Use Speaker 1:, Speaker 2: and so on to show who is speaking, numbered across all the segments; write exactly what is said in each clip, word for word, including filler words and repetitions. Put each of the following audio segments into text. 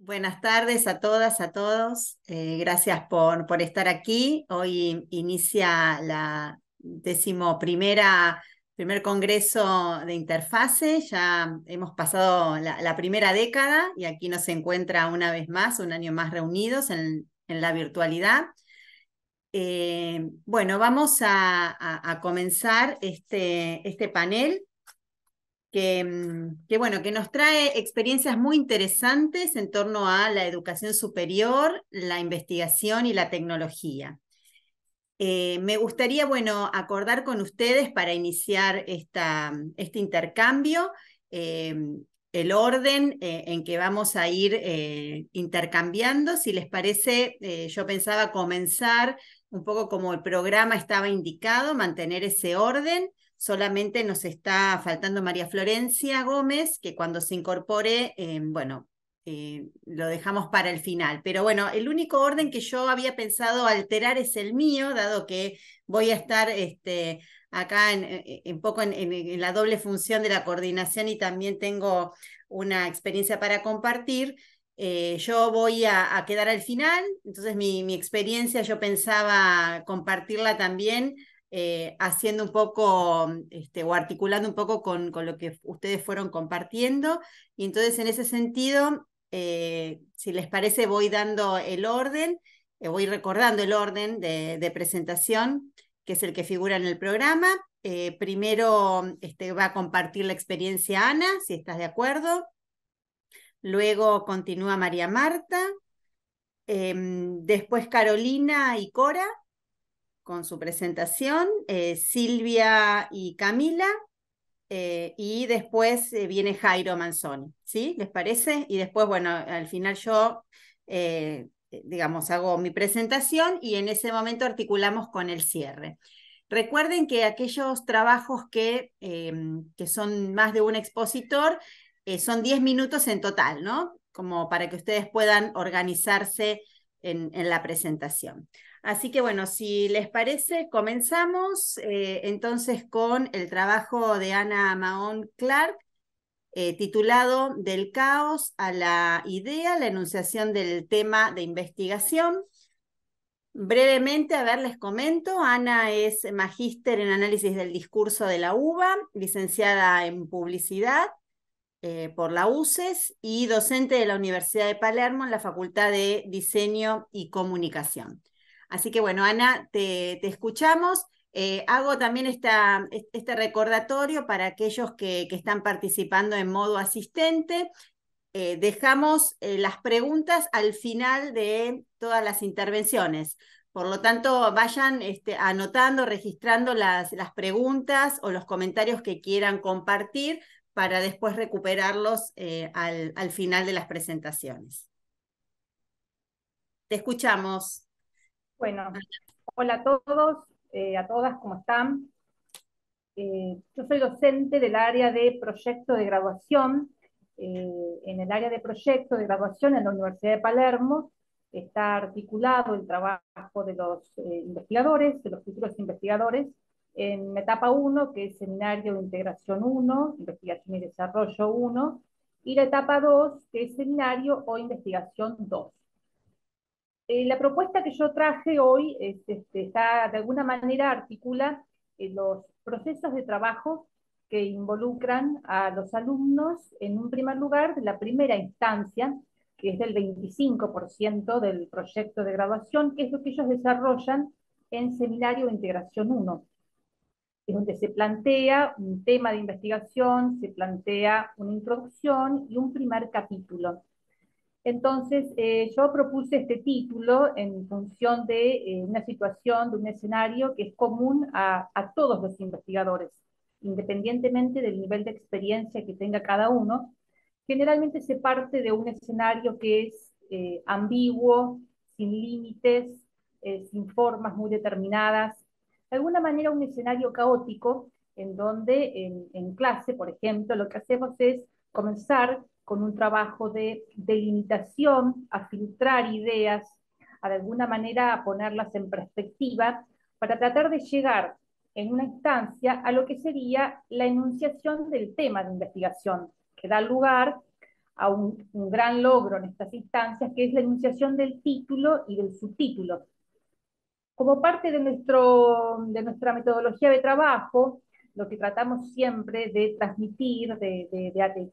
Speaker 1: Buenas tardes a todas, a todos. Eh, gracias por, por estar aquí. Hoy inicia la décimo primera, primer congreso de Interfase. Ya hemos pasado la, la primera década y aquí nos encuentra una vez más, un año más reunidos en, en la virtualidad. Eh, bueno, vamos a, a, a comenzar este, este panel que, mm, que, bueno, que nos trae experiencias muy interesantes en torno a la educación superior, la investigación y la tecnología. Eh, me gustaría, bueno, acordar con ustedes para iniciar esta, este intercambio eh, el orden eh, en que vamos a ir eh, intercambiando. Si les parece, eh, yo pensaba comenzar un poco como el programa estaba indicado, mantener ese orden. Solamente nos está faltando María Florencia Gómez, que cuando se incorpore, eh, bueno, eh, lo dejamos para el final. Pero bueno, el único orden que yo había pensado alterar es el mío, dado que voy a estar este, acá en, en poco en, en, en la doble función de la coordinación y también tengo una experiencia para compartir. Eh, yo voy a, a, quedar al final, entonces mi, mi experiencia yo pensaba compartirla también eh, haciendo un poco este, o articulando un poco con, con lo que ustedes fueron compartiendo, y entonces en ese sentido, eh, si les parece, voy dando el orden, eh, voy recordando el orden de, de presentación, que es el que figura en el programa. Eh, primero este, va a compartir la experiencia Ana, si estás de acuerdo. Luego continúa María Marta, eh, después Carolina y Cora con su presentación, eh, Silvia y Camila, eh, y después eh, viene Jairo Manzoni, ¿sí? ¿Les parece? Y después, bueno, al final yo, eh, digamos, hago mi presentación y en ese momento articulamos con el cierre. Recuerden que aquellos trabajos que, eh, que son más de un expositor, eh, son diez minutos en total, ¿no? Como para que ustedes puedan organizarse en, en la presentación. Así que bueno, si les parece, comenzamos eh, entonces con el trabajo de Ana Mahon Clark, eh, titulado Del caos a la idea, la enunciación del tema de investigación. Brevemente, a ver, les comento. Ana es magíster en análisis del discurso de la UBA, licenciada en publicidad eh, por la U C E S y docente de la Universidad de Palermo en la Facultad de Diseño y Comunicación. Así que bueno, Ana, te, te escuchamos. Eh, hago también esta, este recordatorio para aquellos que, que están participando en modo asistente. Eh, dejamos eh, las preguntas al final de todas las intervenciones. Por lo tanto, vayan este, anotando, registrando las, las preguntas o los comentarios que quieran compartir para después recuperarlos eh, al, al final de las presentaciones. Te escuchamos.
Speaker 2: Bueno, hola a todos, eh, a todas, ¿cómo están? Eh, yo soy docente del área de proyecto de graduación. Eh, en el área de proyecto de graduación en la Universidad de Palermo está articulado el trabajo de los eh, investigadores, de los futuros investigadores, en etapa uno, que es Seminario de Integración uno, Investigación y Desarrollo uno, y la etapa dos, que es Seminario o Investigación dos. Eh, la propuesta que yo traje hoy es, este, está de alguna manera articula eh, los procesos de trabajo que involucran a los alumnos en un primer lugar de la primera instancia, que es del veinticinco por ciento del proyecto de graduación, que es lo que ellos desarrollan en Seminario de Integración uno, es donde se plantea un tema de investigación, se plantea una introducción y un primer capítulo. Entonces, eh, yo propuse este título en función de eh, una situación, de un escenario que es común a, a todos los investigadores, independientemente del nivel de experiencia que tenga cada uno. Generalmente se parte de un escenario que es eh, ambiguo, sin límites, eh, sin formas muy determinadas, de alguna manera un escenario caótico, en donde en, en clase, por ejemplo, lo que hacemos es comenzar con un trabajo de delimitación, a filtrar ideas, a de alguna manera a ponerlas en perspectiva, para tratar de llegar en una instancia a lo que sería la enunciación del tema de investigación, que da lugar a un, un gran logro en estas instancias, que es la enunciación del título y del subtítulo. Como parte de, nuestro, de nuestra metodología de trabajo, lo que tratamos siempre de transmitir, de, de, de, de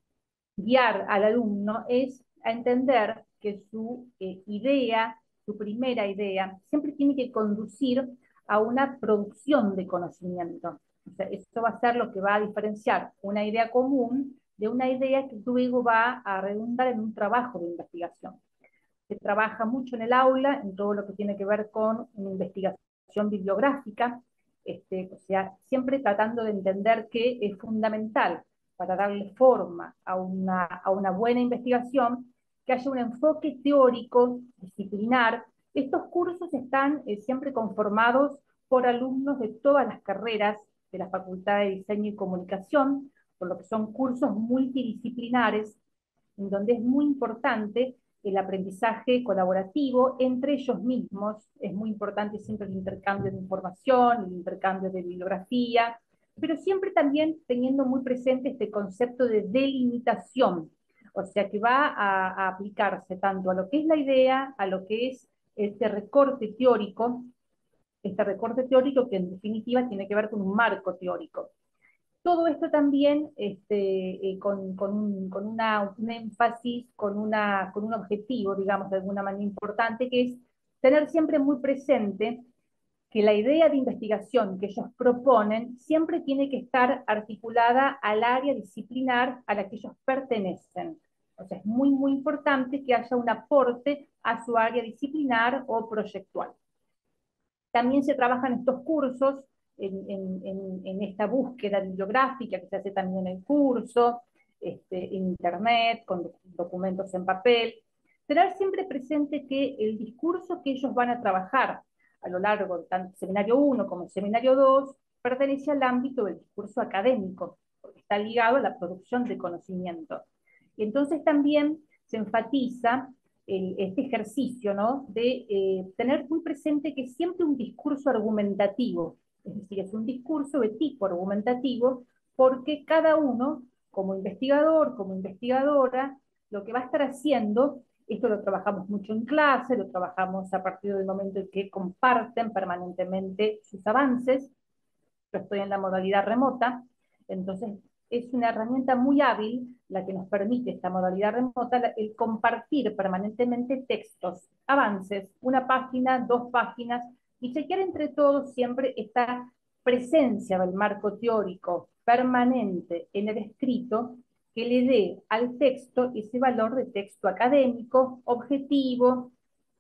Speaker 2: guiar al alumno, es a entender que su eh, idea, su primera idea, siempre tiene que conducir a una producción de conocimiento. O sea, esto va a ser lo que va a diferenciar una idea común de una idea que luego va a redundar en un trabajo de investigación. Se trabaja mucho en el aula, en todo lo que tiene que ver con una investigación bibliográfica, este, o sea, siempre tratando de entender que es fundamental para darle forma a una, a una buena investigación, que haya un enfoque teórico, disciplinar. Estos cursos están eh, siempre conformados por alumnos de todas las carreras de la Facultad de Diseño y Comunicación, por lo que son cursos multidisciplinares, en donde es muy importante el aprendizaje colaborativo entre ellos mismos. Es muy importante siempre el intercambio de información, el intercambio de bibliografía, pero siempre también teniendo muy presente este concepto de delimitación, o sea que va a, a aplicarse tanto a lo que es la idea, a lo que es este recorte teórico, este recorte teórico que en definitiva tiene que ver con un marco teórico. Todo esto también este, eh, con, con, un, con una, un énfasis, con, una, con un objetivo, digamos, de alguna manera importante, que es tener siempre muy presente que la idea de investigación que ellos proponen siempre tiene que estar articulada al área disciplinar a la que ellos pertenecen. O sea, es muy, muy importante que haya un aporte a su área disciplinar o proyectual. También se trabajan estos cursos en, en, en, en esta búsqueda bibliográfica que se hace también en el curso, este, en internet, con documentos en papel. Tener siempre presente que el discurso que ellos van a trabajar a lo largo de tanto seminario uno como seminario dos pertenece al ámbito del discurso académico, porque está ligado a la producción de conocimiento. Y entonces también se enfatiza el, este ejercicio, ¿no? De eh, tener muy presente que siempre un discurso argumentativo, es decir, es un discurso de tipo argumentativo, porque cada uno, como investigador, como investigadora, lo que va a estar haciendo, esto lo trabajamos mucho en clase, lo trabajamos a partir del momento en que comparten permanentemente sus avances. Yo estoy en la modalidad remota, entonces es una herramienta muy hábil la que nos permite esta modalidad remota, el compartir permanentemente textos, avances, una página, dos páginas, y chequear entre todos siempre esta presencia del marco teórico permanente en el escrito que le dé al texto ese valor de texto académico, objetivo.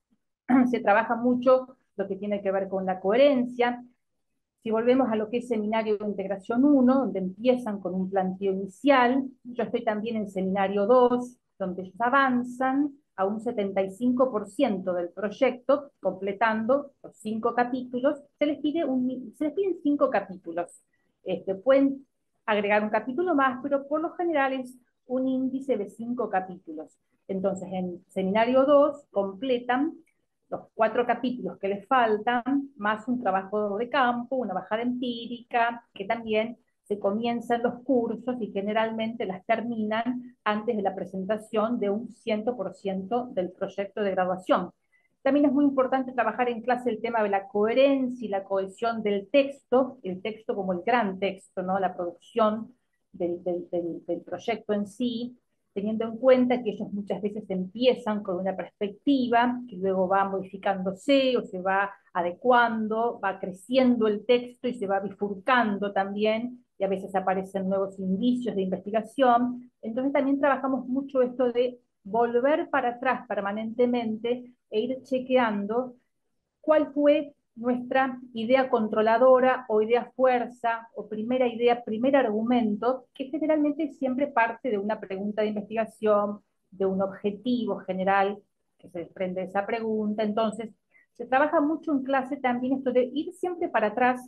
Speaker 2: Se trabaja mucho lo que tiene que ver con la coherencia. Si volvemos a lo que es seminario de integración uno, donde empiezan con un planteo inicial, yo estoy también en seminario dos, donde ellos avanzan a un setenta y cinco por ciento del proyecto, completando los cinco capítulos. Se les, pide un, se les piden cinco capítulos. Este, pueden agregar un capítulo más, pero por lo general es un índice de cinco capítulos. Entonces, en seminario dos completan los cuatro capítulos que les faltan, más un trabajo de campo, una bajada empírica, que también se comienzan los cursos y generalmente las terminan antes de la presentación de un cien por ciento del proyecto de graduación. También es muy importante trabajar en clase el tema de la coherencia y la cohesión del texto, el texto como el gran texto, ¿no? La producción del, del, del, del proyecto en sí, teniendo en cuenta que ellos muchas veces empiezan con una perspectiva que luego va modificándose o se va adecuando, va creciendo el texto y se va bifurcando también, y a veces aparecen nuevos indicios de investigación. Entonces también trabajamos mucho esto de volver para atrás permanentemente e ir chequeando cuál fue nuestra idea controladora o idea fuerza o primera idea, primer argumento, que generalmente siempre parte de una pregunta de investigación, de un objetivo general que se desprende de esa pregunta. Entonces, se trabaja mucho en clase también esto de ir siempre para atrás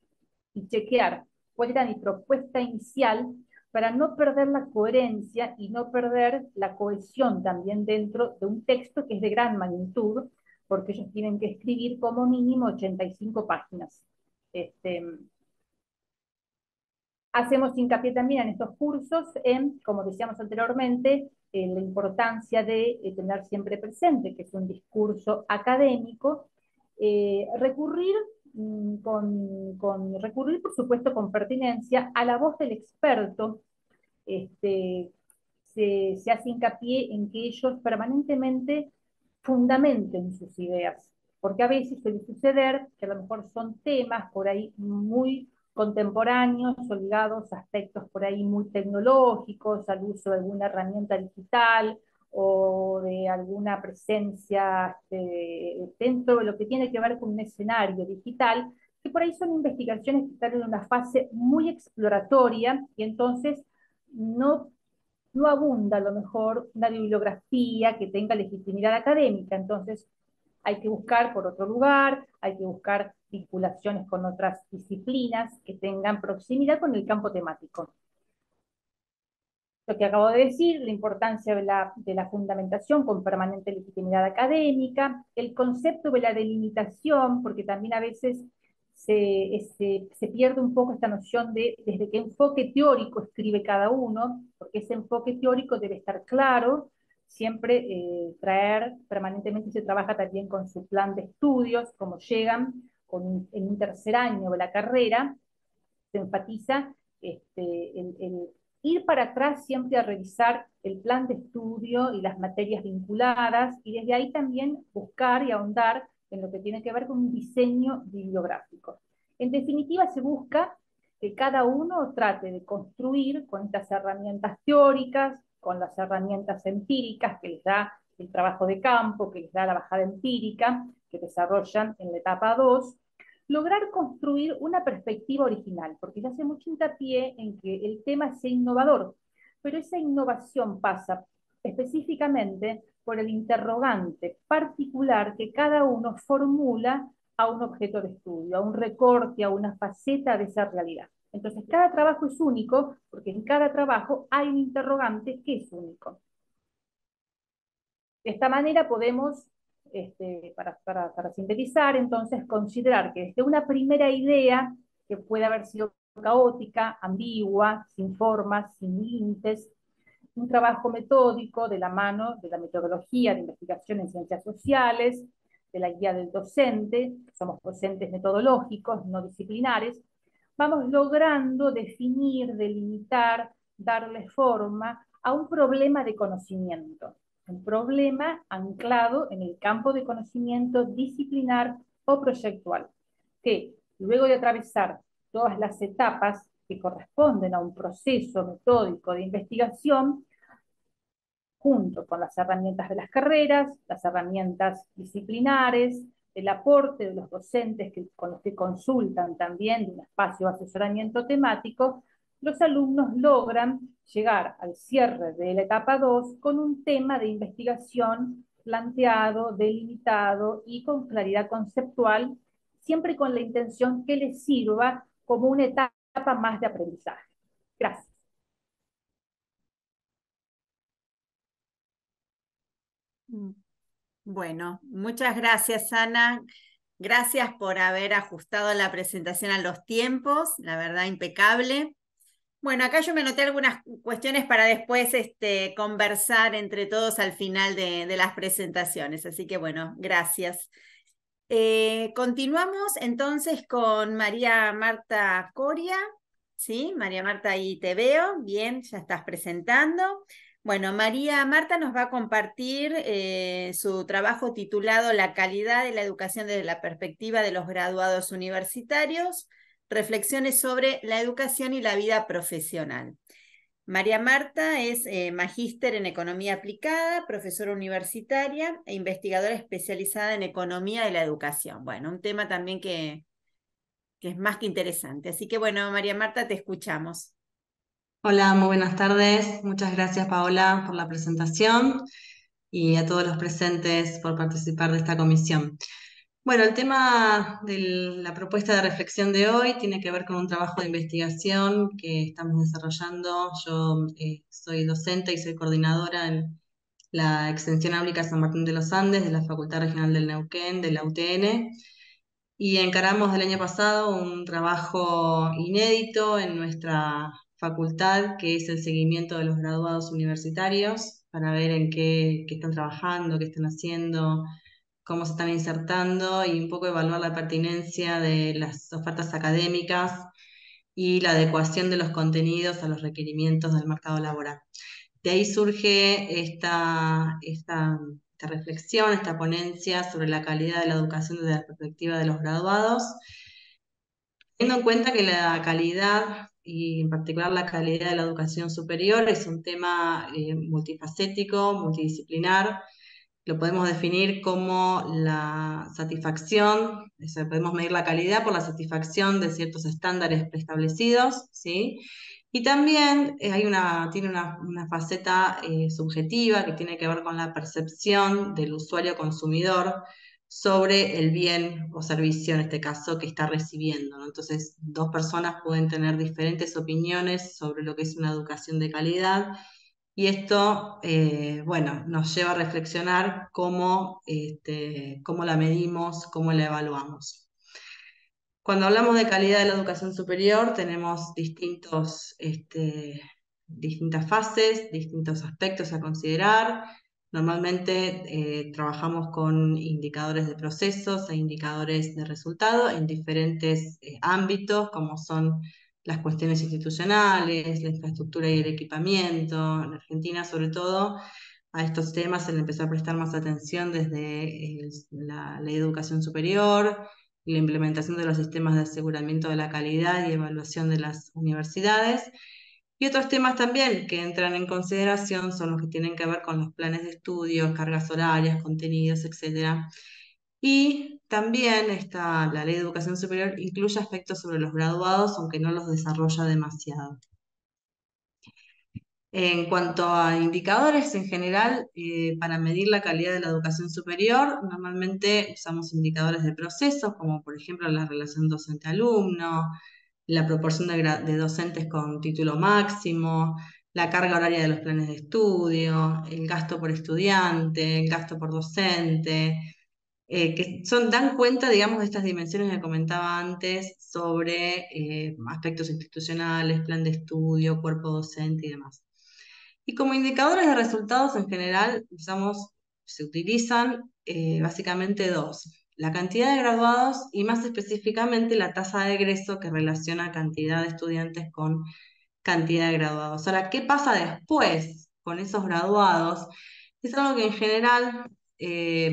Speaker 2: y chequear cuál era mi propuesta inicial para no perder la coherencia y no perder la cohesión también dentro de un texto que es de gran magnitud, porque ellos tienen que escribir como mínimo ochenta y cinco páginas. Este, hacemos hincapié también en estos cursos en, como decíamos anteriormente, eh, la importancia de eh, tener siempre presente que es un discurso académico, eh, recurrir, mm, con, con, recurrir, por supuesto, con pertinencia a la voz del experto. Este, se, se hace hincapié en que ellos permanentemente fundamenten sus ideas, porque a veces suele suceder que a lo mejor son temas por ahí muy contemporáneos o ligados a aspectos por ahí muy tecnológicos, al uso de alguna herramienta digital o de alguna presencia este, dentro de lo que tiene que ver con un escenario digital, que por ahí son investigaciones que están en una fase muy exploratoria y entonces no no abunda a lo mejor una bibliografía que tenga legitimidad académica, entonces hay que buscar por otro lugar, hay que buscar vinculaciones con otras disciplinas que tengan proximidad con el campo temático. Lo que acabo de decir, la importancia de la, de la fundamentación con permanente legitimidad académica, el concepto de la delimitación, porque también a veces se, se, se pierde un poco esta noción de desde qué enfoque teórico escribe cada uno, porque ese enfoque teórico debe estar claro, siempre eh, traer permanentemente, se trabaja también con su plan de estudios, como llegan con, en un tercer año de la carrera, se enfatiza este, el, el ir para atrás siempre a revisar el plan de estudio y las materias vinculadas, y desde ahí también buscar y ahondar en lo que tiene que ver con un diseño bibliográfico. En definitiva, se busca que cada uno trate de construir con estas herramientas teóricas, con las herramientas empíricas que les da el trabajo de campo, que les da la bajada empírica, que desarrollan en la etapa dos, lograr construir una perspectiva original, porque se hace mucho hincapié en que el tema sea innovador, pero esa innovación pasa específicamente por el interrogante particular que cada uno formula a un objeto de estudio, a un recorte, a una faceta de esa realidad. Entonces, cada trabajo es único, porque en cada trabajo hay un interrogante que es único. De esta manera podemos, este, para, para, para sintetizar, entonces considerar que desde una primera idea que puede haber sido caótica, ambigua, sin formas, sin límites, un trabajo metódico de la mano de la metodología de investigación en ciencias sociales, de la guía del docente, somos docentes metodológicos, no disciplinares, vamos logrando definir, delimitar, darle forma a un problema de conocimiento, un problema anclado en el campo de conocimiento disciplinar o proyectual, que luego de atravesar todas las etapas que corresponden a un proceso metódico de investigación, junto con las herramientas de las carreras, las herramientas disciplinares, el aporte de los docentes que, con los que consultan también de un espacio de asesoramiento temático, los alumnos logran llegar al cierre de la etapa dos con un tema de investigación planteado, delimitado y con claridad conceptual, siempre con la intención que les sirva como una etapa más de aprendizaje. Gracias.
Speaker 1: Bueno, muchas gracias, Ana. Gracias por haber ajustado la presentación a los tiempos, la verdad impecable. Bueno, acá yo me anoté algunas cuestiones para después este, conversar entre todos al final de, de las presentaciones, así que bueno, gracias. Eh, continuamos entonces con María Marta Coria, ¿sí? María Marta, ahí te veo, bien, ya estás presentando. Bueno, María Marta nos va a compartir eh, su trabajo titulado La calidad de la educación desde la perspectiva de los graduados universitarios, reflexiones sobre la educación y la vida profesional. María Marta es eh, magíster en Economía Aplicada, profesora universitaria e investigadora especializada en Economía de la Educación. Bueno, un tema también que, que es más que interesante. Así que bueno, María Marta, te escuchamos.
Speaker 3: Hola, muy buenas tardes. Muchas gracias, Paola, por la presentación y a todos los presentes por participar de esta comisión. Bueno, el tema de la propuesta de reflexión de hoy tiene que ver con un trabajo de investigación que estamos desarrollando. Yo eh, soy docente y soy coordinadora en la Extensión Áulica San Martín de los Andes de la Facultad Regional del Neuquén, de la U T N. y encaramos el año pasado un trabajo inédito en nuestra facultad, que es el seguimiento de los graduados universitarios, para ver en qué, qué están trabajando, qué están haciendo, cómo se están insertando y un poco evaluar la pertinencia de las ofertas académicas y la adecuación de los contenidos a los requerimientos del mercado laboral. De ahí surge esta, esta, esta reflexión, esta ponencia sobre la calidad de la educación desde la perspectiva de los graduados, teniendo en cuenta que la calidad, y en particular la calidad de la educación superior, es un tema eh, multifacético, multidisciplinar. Lo podemos definir como la satisfacción, o sea, podemos medir la calidad por la satisfacción de ciertos estándares preestablecidos, ¿sí? Y también eh, hay una, tiene una, una faceta eh, subjetiva que tiene que ver con la percepción del usuario consumidor sobre el bien o servicio, en este caso, que está recibiendo, ¿no? Entonces, dos personas pueden tener diferentes opiniones sobre lo que es una educación de calidad, y esto, eh, bueno, nos lleva a reflexionar cómo, este, cómo la medimos, cómo la evaluamos. Cuando hablamos de calidad de la educación superior, tenemos distintos, este, distintas fases, distintos aspectos a considerar. Normalmente eh, trabajamos con indicadores de procesos e indicadores de resultado en diferentes eh, ámbitos, como son las cuestiones institucionales, la infraestructura y el equipamiento. En Argentina, sobre todo, a estos temas se le empezó a prestar más atención desde eh, la ley de educación superior y la implementación de los sistemas de aseguramiento de la calidad y evaluación de las universidades. Y otros temas también que entran en consideración son los que tienen que ver con los planes de estudio, cargas horarias, contenidos, etcétera. Y también está, la ley de educación superior incluye aspectos sobre los graduados, aunque no los desarrolla demasiado. En cuanto a indicadores en general, eh, para medir la calidad de la educación superior, normalmente usamos indicadores de procesos, como por ejemplo la relación docente-alumno, la proporción de, de docentes con título máximo, la carga horaria de los planes de estudio, el gasto por estudiante, el gasto por docente, eh, que son, dan cuenta, digamos, de estas dimensiones que comentaba antes sobre eh, aspectos institucionales, plan de estudio, cuerpo docente y demás. Y como indicadores de resultados en general, usamos, se utilizan eh, básicamente dos: la cantidad de graduados y más específicamente la tasa de egreso, que relaciona cantidad de estudiantes con cantidad de graduados. Ahora, ¿qué pasa después con esos graduados? Es algo que en general eh,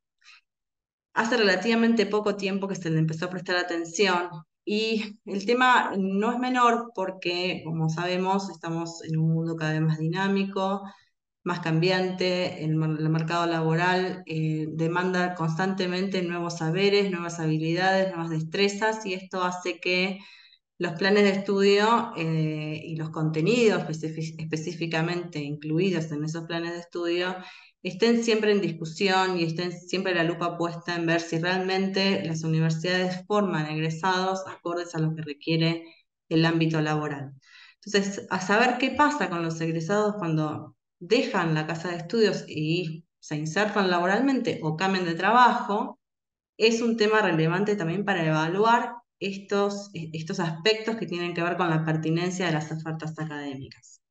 Speaker 3: hace relativamente poco tiempo que se le empezó a prestar atención, y el tema no es menor porque, como sabemos, estamos en un mundo cada vez más dinámico, más cambiante. El, el mercado laboral eh, demanda constantemente nuevos saberes, nuevas habilidades, nuevas destrezas, y esto hace que los planes de estudio eh, y los contenidos específicamente incluidos en esos planes de estudio estén siempre en discusión y estén siempre la lupa puesta en ver si realmente las universidades forman egresados acordes a lo que requiere el ámbito laboral. Entonces, a saber qué pasa con los egresados cuando dejan la casa de estudios y se insertan laboralmente o cambian de trabajo, es un tema relevante también para evaluar estos, estos aspectos que tienen que ver con la pertinencia de las ofertas académicas.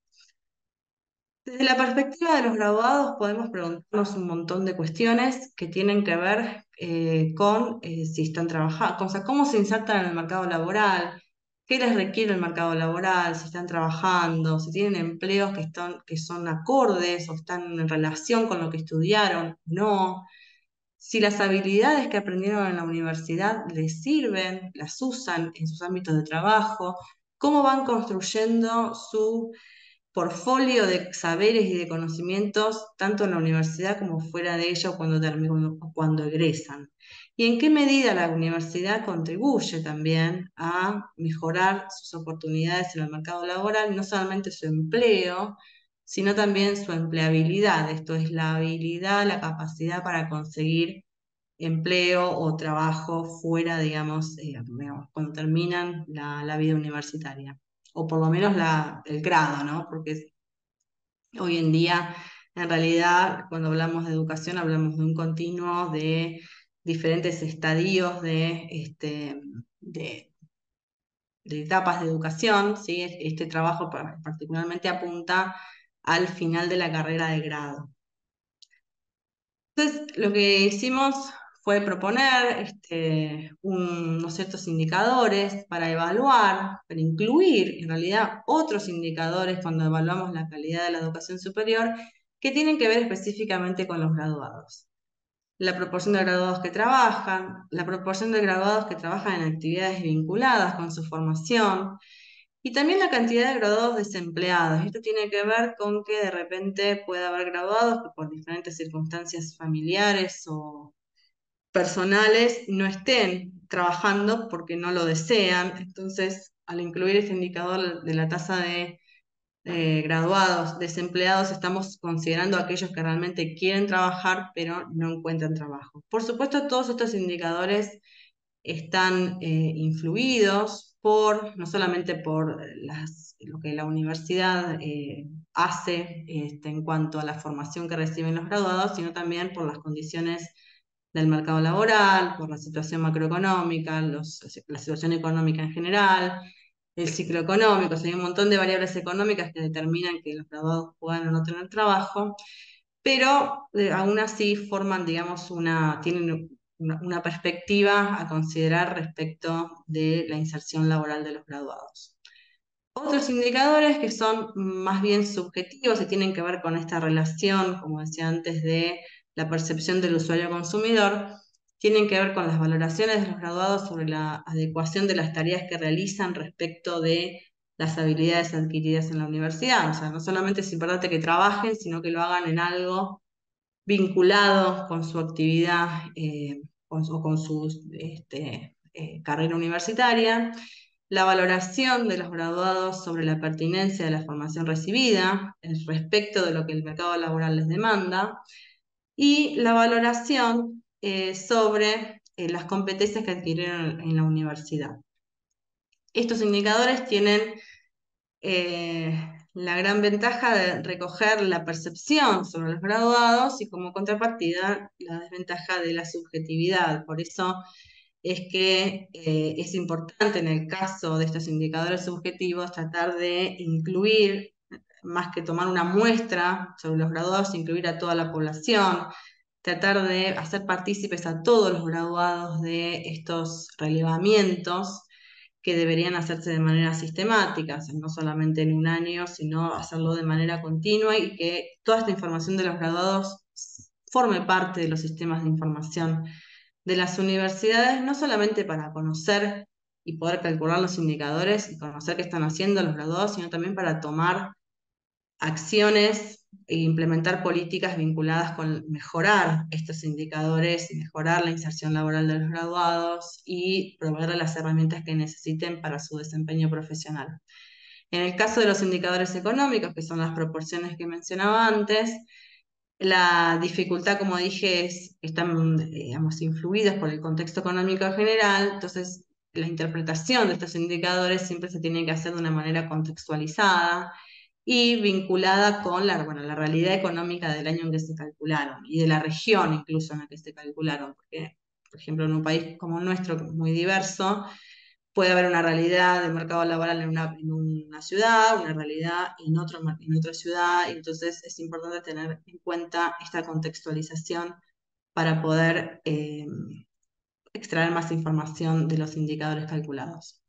Speaker 3: Desde la perspectiva de los graduados podemos preguntarnos un montón de cuestiones que tienen que ver eh, con eh, si están trabajando, o sea, cómo se insertan en el mercado laboral, qué les requiere el mercado laboral, si están trabajando, si tienen empleos que, están, que son acordes o están en relación con lo que estudiaron, no, si las habilidades que aprendieron en la universidad les sirven, las usan en sus ámbitos de trabajo, cómo van construyendo su portfolio de saberes y de conocimientos, tanto en la universidad como fuera de ella, o cuando terminan, o cuando egresan. Y en qué medida la universidad contribuye también a mejorar sus oportunidades en el mercado laboral, no solamente su empleo, sino también su empleabilidad. Esto es la habilidad, la capacidad para conseguir empleo o trabajo fuera, digamos, eh, digamos, cuando terminan la, la vida universitaria, o por lo menos la, el grado, ¿no? Porque hoy en día, en realidad, cuando hablamos de educación, hablamos de un continuo de diferentes estadios de, este, de, de etapas de educación, ¿sí? Este trabajo particularmente apunta al final de la carrera de grado. Entonces, lo que hicimos fue proponer este, un- unos ciertos indicadores para evaluar, para incluir en realidad otros indicadores cuando evaluamos la calidad de la educación superior que tienen que ver específicamente con los graduados. La proporción de graduados que trabajan, la proporción de graduados que trabajan en actividades vinculadas con su formación, y también la cantidad de graduados desempleados. Esto tiene que ver con que de repente puede haber graduados que por diferentes circunstancias familiares o personales no estén trabajando porque no lo desean. Entonces, al incluir este indicador de la tasa de eh, graduados desempleados, estamos considerando a aquellos que realmente quieren trabajar pero no encuentran trabajo. Por supuesto, todos estos indicadores están eh, influidos por, no solamente por las, lo que la universidad eh, hace este, en cuanto a la formación que reciben los graduados, sino también por las condiciones del mercado laboral, por la situación macroeconómica, los, la situación económica en general, el ciclo económico. O sea, hay un montón de variables económicas que determinan que los graduados puedan o no tener trabajo, pero eh, aún así forman, digamos, una, tienen una, una perspectiva a considerar respecto de la inserción laboral de los graduados. Otros indicadores que son más bien subjetivos y tienen que ver con esta relación, como decía antes, de la percepción del usuario consumidor, tienen que ver con las valoraciones de los graduados sobre la adecuación de las tareas que realizan respecto de las habilidades adquiridas en la universidad. O sea, no solamente es importante que trabajen, sino que lo hagan en algo vinculado con su actividad eh, con, o con su este, eh, carrera universitaria, la valoración de los graduados sobre la pertinencia de la formación recibida respecto de lo que el mercado laboral les demanda, y la valoración eh, sobre eh, las competencias que adquirieron en la universidad. Estos indicadores tienen eh, la gran ventaja de recoger la percepción sobre los graduados y como contrapartida la desventaja de la subjetividad. Por eso es que eh, es importante en el caso de estos indicadores subjetivos tratar de incluir, más que tomar una muestra sobre los graduados, incluir a toda la población, tratar de hacer partícipes a todos los graduados de estos relevamientos que deberían hacerse de manera sistemática, o sea, no solamente en un año, sino hacerlo de manera continua y que toda esta información de los graduados forme parte de los sistemas de información de las universidades, no solamente para conocer y poder calcular los indicadores y conocer qué están haciendo los graduados, sino también para tomar acciones e implementar políticas vinculadas con mejorar estos indicadores y mejorar la inserción laboral de los graduados y proveer las herramientas que necesiten para su desempeño profesional. En el caso de los indicadores económicos, que son las proporciones que mencionaba antes, la dificultad, como dije, es que están, digamos, influidos por el contexto económico en general, entonces la interpretación de estos indicadores siempre se tiene que hacer de una manera contextualizada y vinculada con la, bueno, la realidad económica del año en que se calcularon y de la región incluso en la que se calcularon, porque, por ejemplo, en un país como el nuestro, que es muy diverso, puede haber una realidad de mercado laboral en una, en una ciudad, una realidad en, otro, en otra ciudad, y entonces es importante tener en cuenta esta contextualización para poder eh, extraer más información de los indicadores calculados.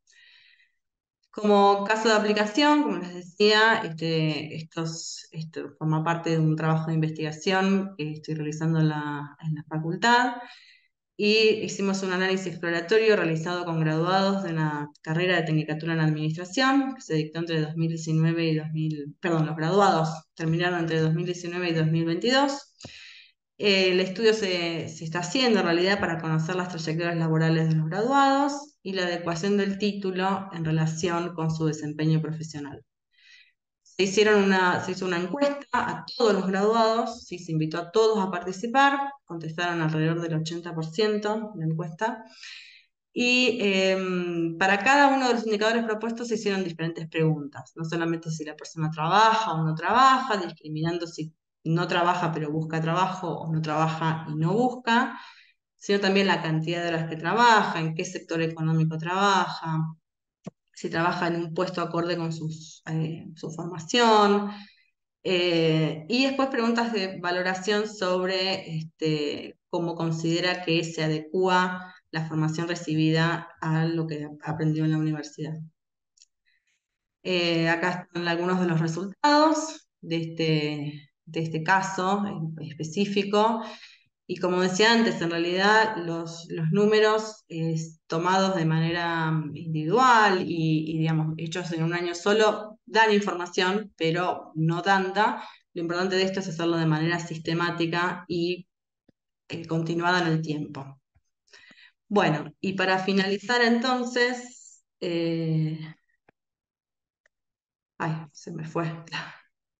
Speaker 3: Como caso de aplicación, como les decía, este, estos, esto forma parte de un trabajo de investigación que estoy realizando en la, en la facultad, y hicimos un análisis exploratorio realizado con graduados de una carrera de Tecnicatura en Administración, que se dictó entre dos mil diecinueve y dos mil, perdón, los graduados terminaron entre dos mil diecinueve y dos mil veintidós. El estudio se, se está haciendo en realidad para conocer las trayectorias laborales de los graduados y la adecuación del título en relación con su desempeño profesional. Se, hicieron una, se hizo una encuesta a todos los graduados, ¿sí? Se invitó a todos a participar, contestaron alrededor del ochenta por ciento de la encuesta, y eh, para cada uno de los indicadores propuestos se hicieron diferentes preguntas, no solamente si la persona trabaja o no trabaja, discriminando si no trabaja pero busca trabajo o no trabaja y no busca, sino también la cantidad de horas que trabaja, en qué sector económico trabaja, si trabaja en un puesto acorde con sus, eh, su formación. Eh, y después preguntas de valoración sobre este, cómo considera que se adecúa la formación recibida a lo que aprendió en la universidad. Eh, acá están algunos de los resultados de este, de este caso específico. Y como decía antes, en realidad los, los números eh, tomados de manera individual y, y, digamos, hechos en un año solo dan información, pero no tanta. Lo importante de esto es hacerlo de manera sistemática y eh, continuada en el tiempo. Bueno, y para finalizar entonces, eh... ay, se me fue la,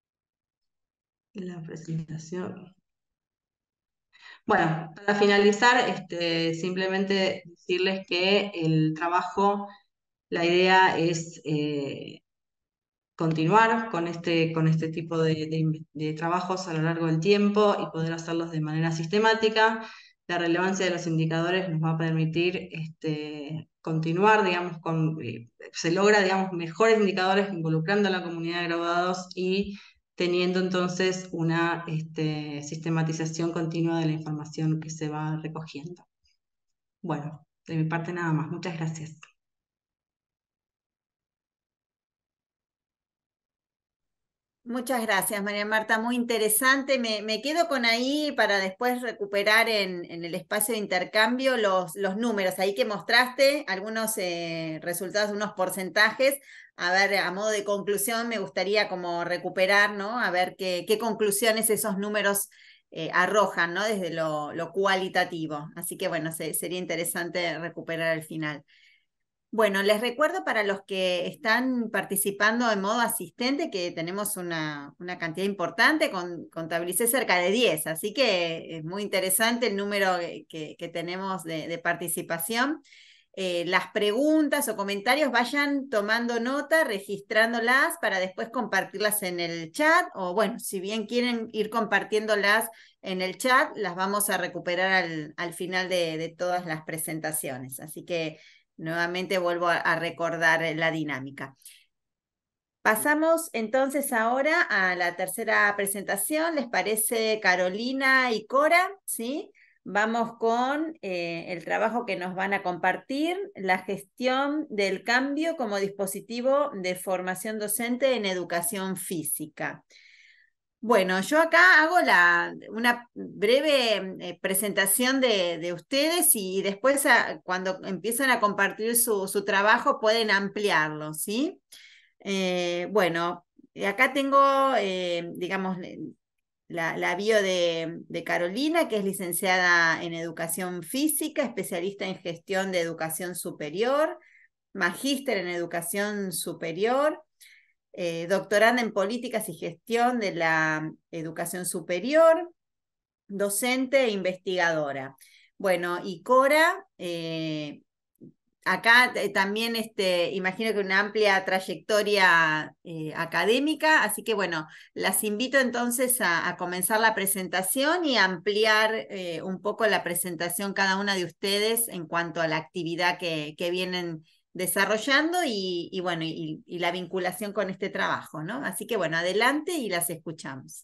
Speaker 3: la presentación. Bueno, para finalizar, este, simplemente decirles que el trabajo, la idea es eh, continuar con este, con este tipo de, de- de trabajos a lo largo del tiempo y poder hacerlos de manera sistemática. La relevancia de los indicadores nos va a permitir este, continuar, digamos, con, eh, se logra, digamos, mejores indicadores involucrando a la comunidad de graduados y teniendo entonces una este, sistematización continua de la información que se va recogiendo. Bueno, de mi parte nada más. Muchas gracias.
Speaker 1: Muchas gracias, María Marta, muy interesante. Me, me quedo con ahí para después recuperar en, en el espacio de intercambio los, los números ahí que mostraste, algunos eh, resultados, unos porcentajes. A ver, a modo de conclusión, me gustaría como recuperar, ¿no? A ver qué, qué conclusiones esos números eh, arrojan, ¿no? Desde lo, lo cualitativo. Así que bueno, se, sería interesante recuperar al final. Bueno, les recuerdo para los que están participando en modo asistente que tenemos una, una cantidad importante, con, contabilicé cerca de diez, así que es muy interesante el número que, que tenemos de, de participación. Eh, las preguntas o comentarios vayan tomando nota, registrándolas para después compartirlas en el chat, o bueno, si bien quieren ir compartiéndolas en el chat, las vamos a recuperar al, al final de, de todas las presentaciones. Así que nuevamente vuelvo a, a recordar la dinámica. Pasamos entonces ahora a la tercera presentación. ¿Les parece, Carolina y Cora? ¿Sí? Vamos con eh, el trabajo que nos van a compartir, la gestión del cambio como dispositivo de formación docente en educación física. Bueno, yo acá hago la, una breve eh, presentación de, de ustedes y después a, cuando empiezan a compartir su, su trabajo pueden ampliarlo, ¿sí? Eh, bueno, acá tengo, eh, digamos, la, la bio de, de Carolina, que es licenciada en Educación Física, especialista en Gestión de Educación Superior, magíster en Educación Superior, eh, doctoranda en Políticas y Gestión de la Educación Superior, docente e investigadora. Bueno, y Cora, eh, acá eh, también este, imagino que una amplia trayectoria eh, académica, así que bueno, las invito entonces a, a comenzar la presentación y ampliar eh, un poco la presentación cada una de ustedes en cuanto a la actividad que, que vienen desarrollando y, y bueno, y, y la vinculación con este trabajo, ¿no? Así que bueno, adelante y las escuchamos.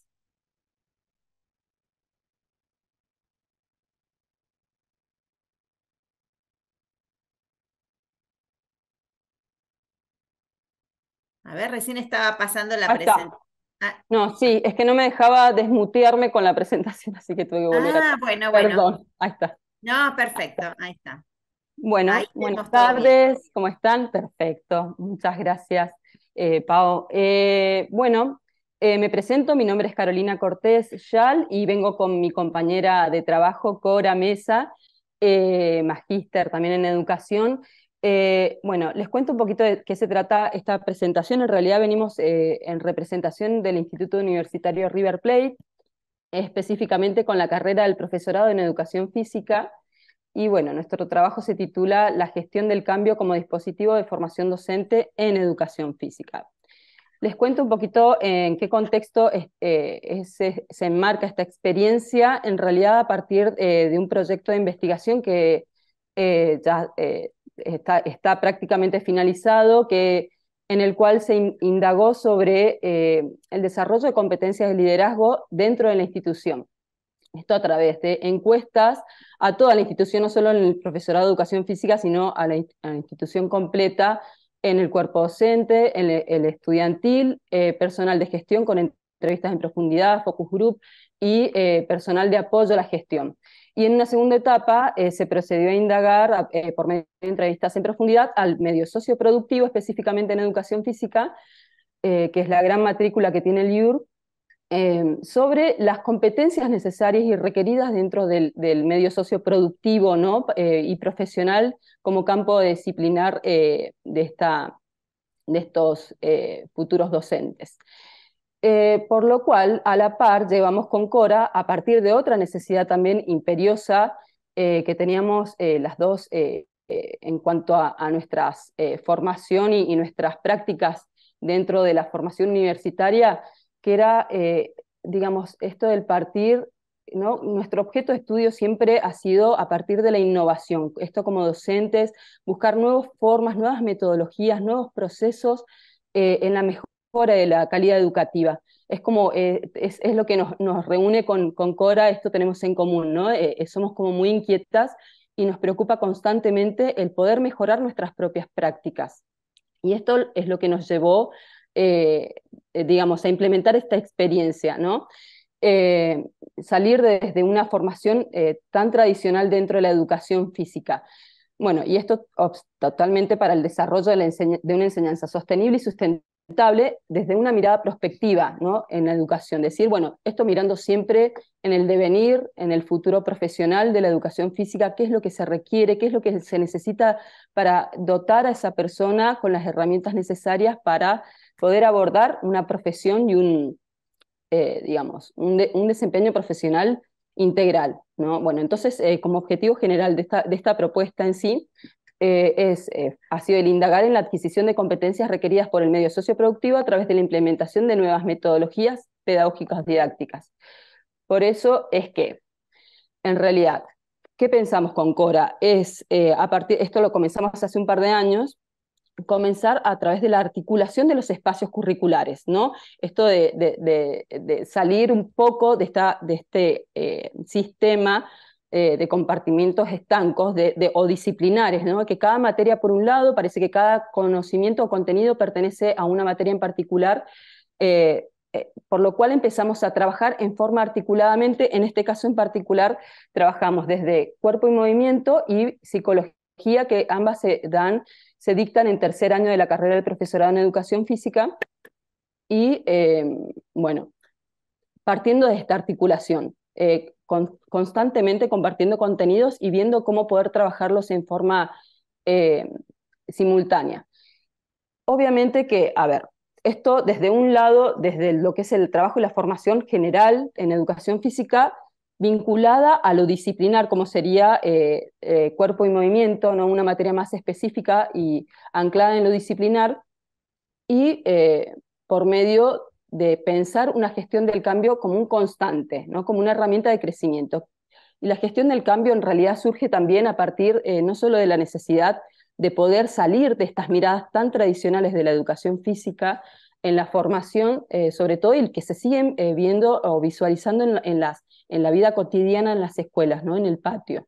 Speaker 1: A ver, recién estaba pasando la
Speaker 4: Ahí está.
Speaker 1: presentación. Ah,
Speaker 4: No, sí, es que no me dejaba desmutearme con la presentación, así que tuve que volver
Speaker 1: ah,
Speaker 4: atrás.
Speaker 1: bueno, bueno.
Speaker 4: Perdón, ahí está.
Speaker 1: No, perfecto, ahí está. Ahí
Speaker 4: Bueno, buenas
Speaker 1: tenemos todo bien.
Speaker 4: tardes, ¿cómo están? Perfecto, muchas gracias, eh, Pau. Eh, bueno, eh, me presento, mi nombre es Carolina Cortés Yal y vengo con mi compañera de trabajo, Cora Mesa, eh, magíster también en educación. Eh, bueno, les cuento un poquito de qué se trata esta presentación. En realidad venimos eh, en representación del Instituto Universitario River Plate, específicamente con la carrera del profesorado en educación física. Y bueno, nuestro trabajo se titula La gestión del cambio como dispositivo de formación docente en educación física. les cuento un poquito en qué contexto es, eh, es, se, se enmarca esta experiencia, en realidad a partir eh, de un proyecto de investigación que eh, ya eh, está, está prácticamente finalizado, que, en el cual se in, indagó sobre eh, el desarrollo de competencias de liderazgo dentro de la institución. Esto a través de encuestas a toda la institución, no solo en el profesorado de educación física, sino a la, a la institución completa, en el cuerpo docente, en el, el estudiantil, eh, personal de gestión con entrevistas en profundidad, focus group, y eh, personal de apoyo a la gestión. Y en una segunda etapa eh, se procedió a indagar eh, por medio de entrevistas en profundidad al medio socioproductivo, específicamente en educación física, eh, que es la gran matrícula que tiene el I U R, Eh, sobre las competencias necesarias y requeridas dentro del, del medio socioproductivo, ¿no? eh, y profesional como campo disciplinar eh, de, esta, de estos eh, futuros docentes. Eh, por lo cual, a la par, llevamos con Cora, a partir de otra necesidad también imperiosa eh, que teníamos eh, las dos eh, eh, en cuanto a, a nuestra eh, formación y, y nuestras prácticas dentro de la formación universitaria, que era, eh, digamos, esto del partir, ¿no? Nuestro objeto de estudio siempre ha sido a partir de la innovación, esto como docentes, buscar nuevas formas, nuevas metodologías, nuevos procesos eh, en la mejora de la calidad educativa. Es como, eh, es, es lo que nos, nos reúne con, con Cora, esto tenemos en común, ¿no? Eh, somos como muy inquietas y nos preocupa constantemente el poder mejorar nuestras propias prácticas. Y esto es lo que nos llevó Eh, digamos, a implementar esta experiencia, ¿no? Eh, salir de, desde una formación eh, tan tradicional dentro de la educación física. Bueno, y esto totalmente para el desarrollo de, la de una enseñanza sostenible y sustentable desde una mirada prospectiva, ¿no? En la educación. Decir, bueno, esto mirando siempre en el devenir, en el futuro profesional de la educación física, qué es lo que se requiere, qué es lo que se necesita para dotar a esa persona con las herramientas necesarias para poder abordar una profesión y un, eh, digamos, un, de, un desempeño profesional integral, ¿no? Bueno, entonces, eh, como objetivo general de esta, de esta propuesta en sí, eh, es, eh, ha sido el indagar en la adquisición de competencias requeridas por el medio socioproductivo a través de la implementación de nuevas metodologías pedagógicas didácticas. Por eso es que, en realidad, ¿qué pensamos con Cora? Es, eh, a partir, esto lo comenzamos hace un par de años, comenzar a través de la articulación de los espacios curriculares, ¿no? Esto de, de, de, de salir un poco de, esta, de este eh, sistema eh, de compartimientos estancos de, de, o disciplinares, ¿no? Que cada materia, por un lado, parece que cada conocimiento o contenido pertenece a una materia en particular, eh, eh, por lo cual empezamos a trabajar en forma articuladamente. En este caso en particular, trabajamos desde cuerpo y movimiento y psicología, que ambas se dan se dictan en tercer año de la carrera del profesorado en educación física, y eh, bueno, partiendo de esta articulación, eh, con, constantemente compartiendo contenidos y viendo cómo poder trabajarlos en forma eh, simultánea. Obviamente que, a ver, esto desde un lado, desde lo que es el trabajo y la formación general en educación física, vinculada a lo disciplinar, como sería eh, eh, cuerpo y movimiento, ¿no? Una materia más específica y anclada en lo disciplinar, y eh, por medio de pensar una gestión del cambio como un constante, ¿no? Como una herramienta de crecimiento. Y la gestión del cambio en realidad surge también a partir eh, no solo de la necesidad de poder salir de estas miradas tan tradicionales de la educación física en la formación, eh, sobre todo, y que se siguen eh, viendo o visualizando en, en, las, en la vida cotidiana en las escuelas, ¿no? En el patio.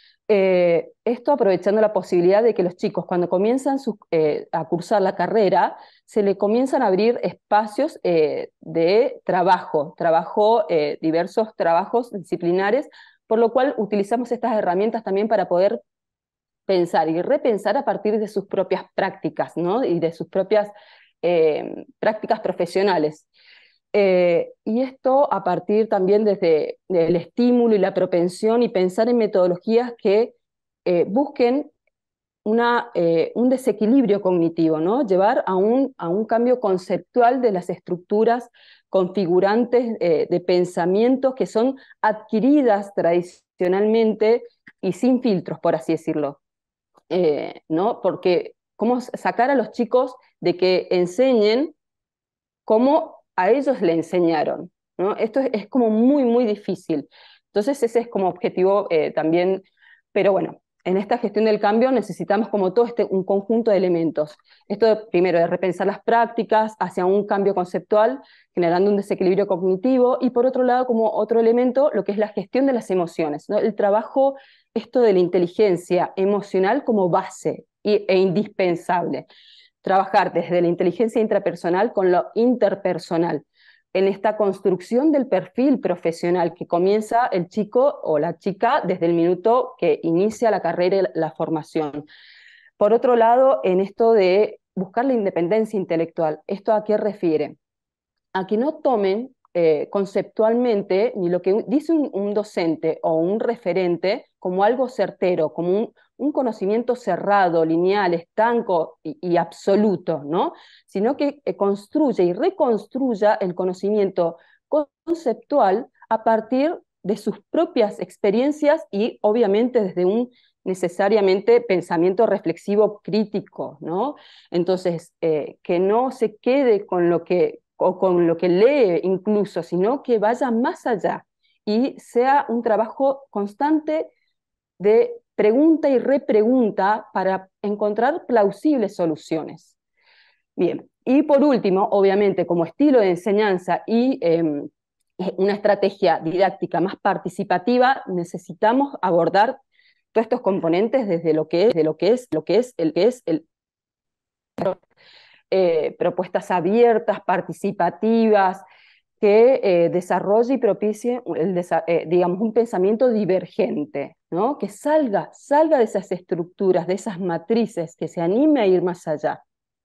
Speaker 4: Eh, esto aprovechando la posibilidad de que los chicos, cuando comienzan su, eh, a cursar la carrera, se le comienzan a abrir espacios eh, de trabajo, trabajo eh, diversos trabajos disciplinares, por lo cual utilizamos estas herramientas también para poder pensar y repensar a partir de sus propias prácticas, ¿no? Y de sus propias eh, prácticas profesionales. Eh, y esto a partir también desde el estímulo y la propensión, y pensar en metodologías que eh, busquen una, eh, un desequilibrio cognitivo, ¿no? Llevar a un, a un cambio conceptual de las estructuras configurantes eh, de pensamientos que son adquiridas tradicionalmente y sin filtros, por así decirlo. Eh, ¿no? Porque cómo sacar a los chicos de que enseñen cómo a ellos le enseñaron, ¿no? Esto es, es como muy, muy difícil. Entonces ese es como objetivo eh, también, pero bueno, en esta gestión del cambio necesitamos como todo este, un conjunto de elementos. Esto de, primero de repensar las prácticas hacia un cambio conceptual, generando un desequilibrio cognitivo, y por otro lado como otro elemento, lo que es la gestión de las emociones, ¿no? El trabajo, esto de la inteligencia emocional como base y, e indispensable. Trabajar desde la inteligencia intrapersonal con lo interpersonal, en esta construcción del perfil profesional que comienza el chico o la chica desde el minuto que inicia la carrera y la formación. Por otro lado, en esto de buscar la independencia intelectual, ¿esto a qué refiere? A que no tomen eh, conceptualmente ni lo que dice un, un docente o un referente como algo certero, como un, un conocimiento cerrado, lineal, estanco y, y absoluto, ¿no? Sino que eh, construye y reconstruya el conocimiento conceptual a partir de sus propias experiencias y obviamente desde un necesariamente pensamiento reflexivo crítico, ¿no? Entonces, eh, que no se quede con lo que o con lo que lee incluso, sino que vaya más allá y sea un trabajo constante de pregunta y repregunta para encontrar plausibles soluciones. Bien, y por último, obviamente, como estilo de enseñanza y eh, una estrategia didáctica más participativa, necesitamos abordar todos estos componentes desde lo que es, de lo que es, lo que es el que es el Eh, propuestas abiertas, participativas, que eh, desarrolle y propicie el eh, digamos, un pensamiento divergente, ¿no? Que salga, salga de esas estructuras, de esas matrices, que se anime a ir más allá.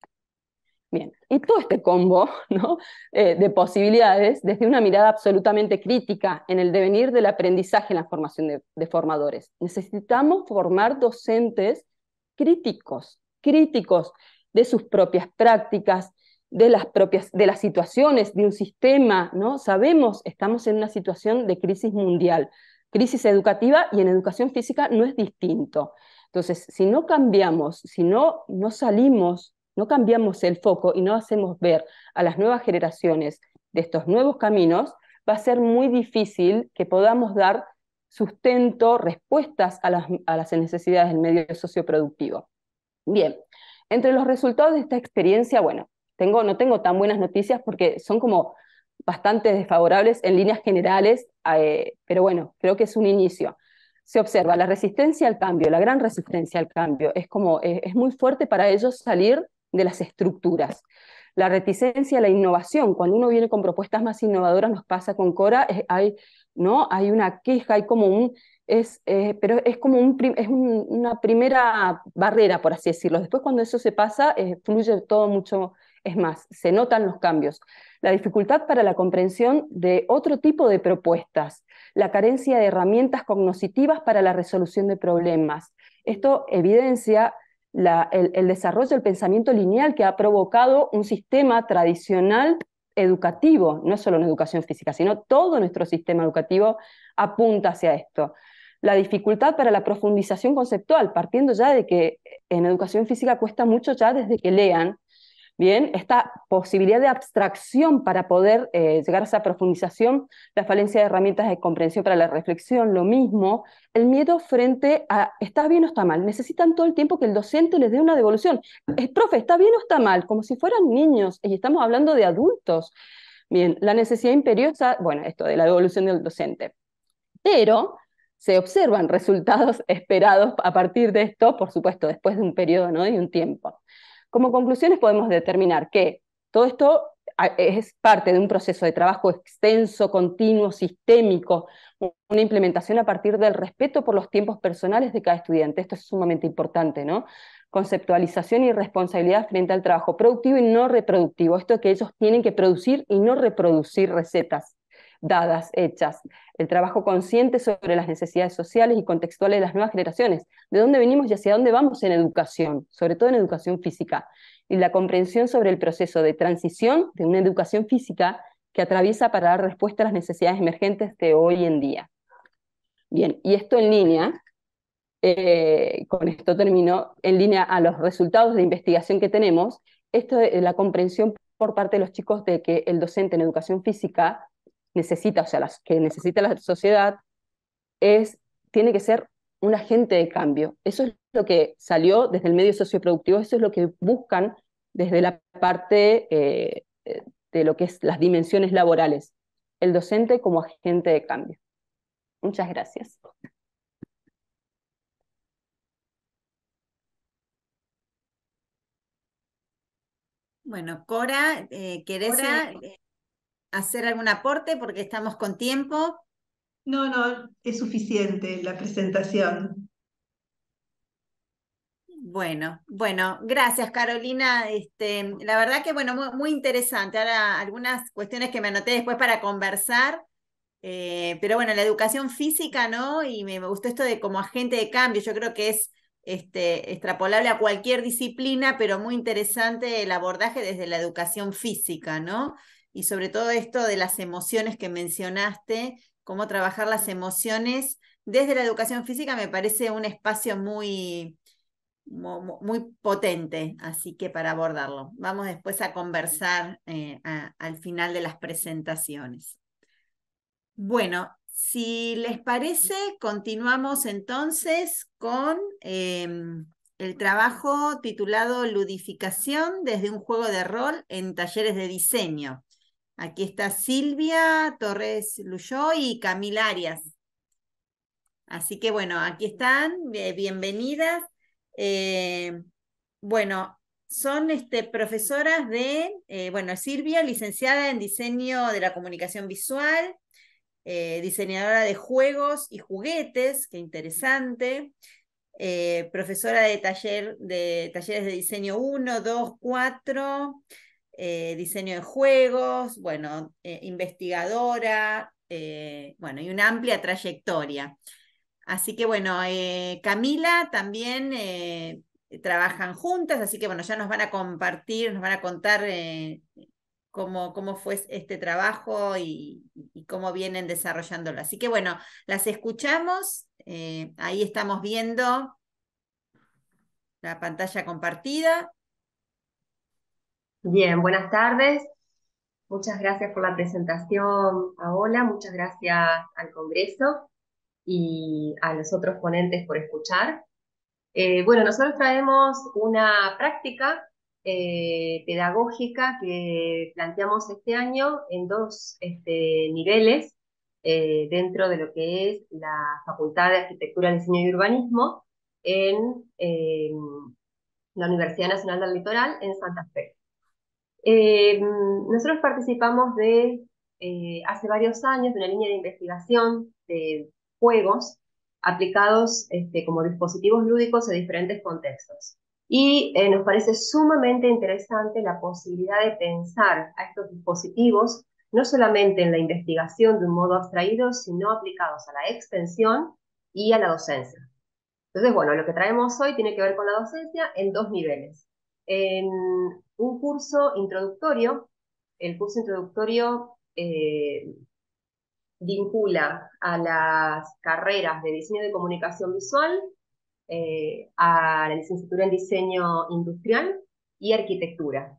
Speaker 4: Bien, y todo este combo, ¿no? eh, de posibilidades desde una mirada absolutamente crítica en el devenir del aprendizaje en la formación de, de formadores. Necesitamos formar docentes críticos, críticos de sus propias prácticas, de las propias, de las situaciones, de un sistema, ¿no? Sabemos, estamos en una situación de crisis mundial, crisis educativa, y en educación física no es distinto. Entonces, si no cambiamos, si no, no salimos, no cambiamos el foco y no hacemos ver a las nuevas generaciones de estos nuevos caminos, va a ser muy difícil que podamos dar sustento, respuestas a las, a las necesidades del medio socioproductivo. Bien, entre los resultados de esta experiencia, bueno, tengo, no tengo tan buenas noticias porque son como bastante desfavorables en líneas generales, eh, pero bueno, creo que es un inicio. Se observa la resistencia al cambio, la gran resistencia al cambio, es, como, es, es muy fuerte para ellos salir de las estructuras. La reticencia a la innovación, cuando uno viene con propuestas más innovadoras, nos pasa con Cora, es, hay, ¿no? hay una queja, hay como un... Es, eh, pero es como un, es un, una primera barrera, por así decirlo. Después cuando eso se pasa, eh, fluye todo mucho, es más, se notan los cambios. La dificultad para la comprensión de otro tipo de propuestas, la carencia de herramientas cognitivas para la resolución de problemas. Esto evidencia la, el, el desarrollo del pensamiento lineal que ha provocado un sistema tradicional educativo, no solo en educación física, sino todo nuestro sistema educativo apunta hacia esto. La dificultad para la profundización conceptual, partiendo ya de que en educación física cuesta mucho ya desde que lean, bien, esta posibilidad de abstracción para poder eh, llegar a esa profundización, la falencia de herramientas de comprensión para la reflexión, lo mismo, el miedo frente a ¿está bien o está mal? Necesitan todo el tiempo que el docente les dé una devolución. El profe, ¿está bien o está mal? Como si fueran niños, y estamos hablando de adultos. Bien, la necesidad imperiosa, bueno, esto de la devolución del docente. Pero se observan resultados esperados a partir de esto, por supuesto, después de un periodo, ¿no? y un tiempo. Como conclusiones podemos determinar que todo esto es parte de un proceso de trabajo extenso, continuo, sistémico, una implementación a partir del respeto por los tiempos personales de cada estudiante. Esto es sumamente importante, ¿no? Conceptualización y responsabilidad frente al trabajo productivo y no reproductivo. Esto que ellos tienen que producir y no reproducir recetas dadas, hechas. El trabajo consciente sobre las necesidades sociales y contextuales de las nuevas generaciones, de dónde venimos y hacia dónde vamos en educación, sobre todo en educación física, y la comprensión sobre el proceso de transición de una educación física que atraviesa para dar respuesta a las necesidades emergentes de hoy en día. Bien, y esto en línea, eh, con esto termino, en línea a los resultados de investigación que tenemos, esto de la comprensión por parte de los chicos de que el docente en educación física necesita, o sea, las, que necesita la sociedad, es, tiene que ser un agente de cambio. Eso es lo que salió desde el medio socioproductivo, eso es lo que buscan desde la parte eh, de lo que es las dimensiones laborales. El docente como agente de cambio. Muchas gracias.
Speaker 1: Bueno, Cora, eh, ¿querés
Speaker 5: Ahora,
Speaker 1: eh, hacer algún aporte porque estamos con tiempo?
Speaker 5: no, no, es suficiente la presentación.
Speaker 1: Bueno, bueno, gracias Carolina. Este, la verdad que bueno, muy, muy interesante. Ahora algunas cuestiones que me anoté después para conversar, eh, pero bueno, la educación física, ¿no? Y me, me gustó esto de como agente de cambio. Yo creo que es este, extrapolable a cualquier disciplina, pero muy interesante el abordaje desde la educación física, ¿no? Y sobre todo esto de las emociones que mencionaste, cómo trabajar las emociones desde la educación física me parece un espacio muy muy potente, así que para abordarlo. Vamos después a conversar eh, a, al final de las presentaciones. Bueno, si les parece, continuamos entonces con eh, el trabajo titulado Ludificación desde un juego de rol en talleres de diseño. Aquí está Silvia Torres Luyó y Camila Arias. Así que bueno, aquí están, bienvenidas. Eh, bueno, son este, profesoras de, eh, bueno, Silvia, licenciada en diseño de la comunicación visual, eh, diseñadora de juegos y juguetes, qué interesante, eh, profesora de, taller, de talleres de diseño uno, dos, cuatro, eh, diseño de juegos, bueno, eh, investigadora, eh, bueno, y una amplia trayectoria. Así que bueno, eh, Camila también eh, trabajan juntas, así que bueno, ya nos van a compartir, nos van a contar eh, cómo, cómo fue este trabajo y, y, cómo vienen desarrollándolo. Así que bueno, las escuchamos, eh, ahí estamos viendo la pantalla compartida.
Speaker 6: Bien, buenas tardes. Muchas gracias por la presentación, Paola. Muchas gracias al Congreso y a los otros ponentes por escuchar. Eh, bueno, nosotros traemos una práctica eh, pedagógica que planteamos este año en dos este, niveles eh, dentro de lo que es la Facultad de Arquitectura, Diseño y Urbanismo en eh, la Universidad Nacional del Litoral en Santa Fe. Eh, nosotros participamos de, eh, hace varios años, de una línea de investigación de juegos aplicados este, como dispositivos lúdicos a diferentes contextos. Y eh, nos parece sumamente interesante la posibilidad de pensar a estos dispositivos no solamente en la investigación de un modo abstraído, sino aplicados a la extensión y a la docencia. Entonces, bueno, lo que traemos hoy tiene que ver con la docencia en dos niveles. En un curso introductorio, el curso introductorio eh, vincula a las carreras de diseño de comunicación visual, eh, a la licenciatura en diseño industrial y arquitectura.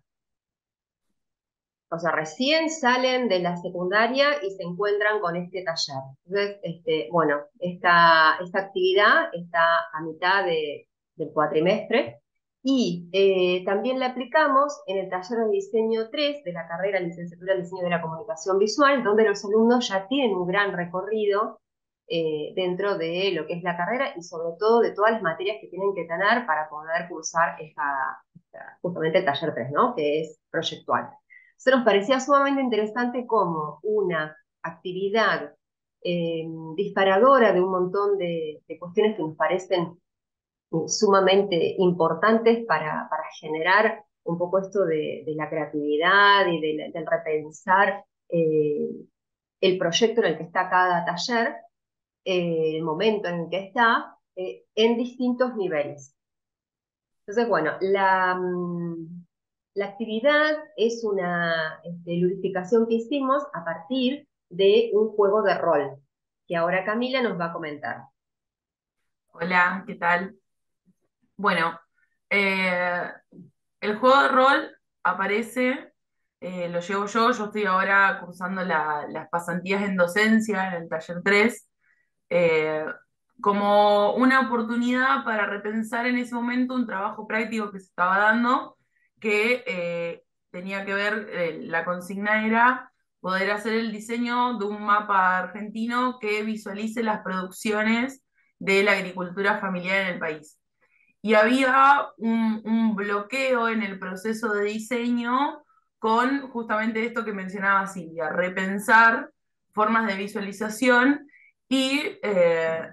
Speaker 6: O sea, recién salen de la secundaria y se encuentran con este taller. Entonces, este, bueno, esta, esta actividad está a mitad de, del cuatrimestre y eh, también la aplicamos en el taller de diseño tres de la carrera Licenciatura en Diseño de la Comunicación Visual, donde los alumnos ya tienen un gran recorrido eh, dentro de lo que es la carrera y sobre todo de todas las materias que tienen que tener para poder cursar esta, esta, justamente el taller tres, ¿no? Que es proyectual. Se nos parecía sumamente interesante como una actividad eh, disparadora de un montón de, de cuestiones que nos parecen sumamente importantes para, para generar un poco esto de, de la creatividad y de, del repensar eh, el proyecto en el que está cada taller, eh, el momento en el que está, eh, en distintos niveles. Entonces, bueno, la, la actividad es una este, ludificación que hicimos a partir de un juego de rol, que ahora Camila nos va a comentar.
Speaker 7: Hola, ¿qué tal? Bueno, eh, el juego de rol aparece eh, lo llevo yo, yo estoy ahora cursando la- las pasantías en docencia en el taller tres, eh, como una oportunidad para repensar en ese momento un trabajo práctico que se estaba dando, que eh, tenía que ver, eh, la consigna era poder hacer el diseño de un mapa argentino que visualice las producciones de la agricultura familiar en el país. Y había un, un bloqueo en el proceso de diseño con justamente esto que mencionaba Silvia, repensar formas de visualización y eh,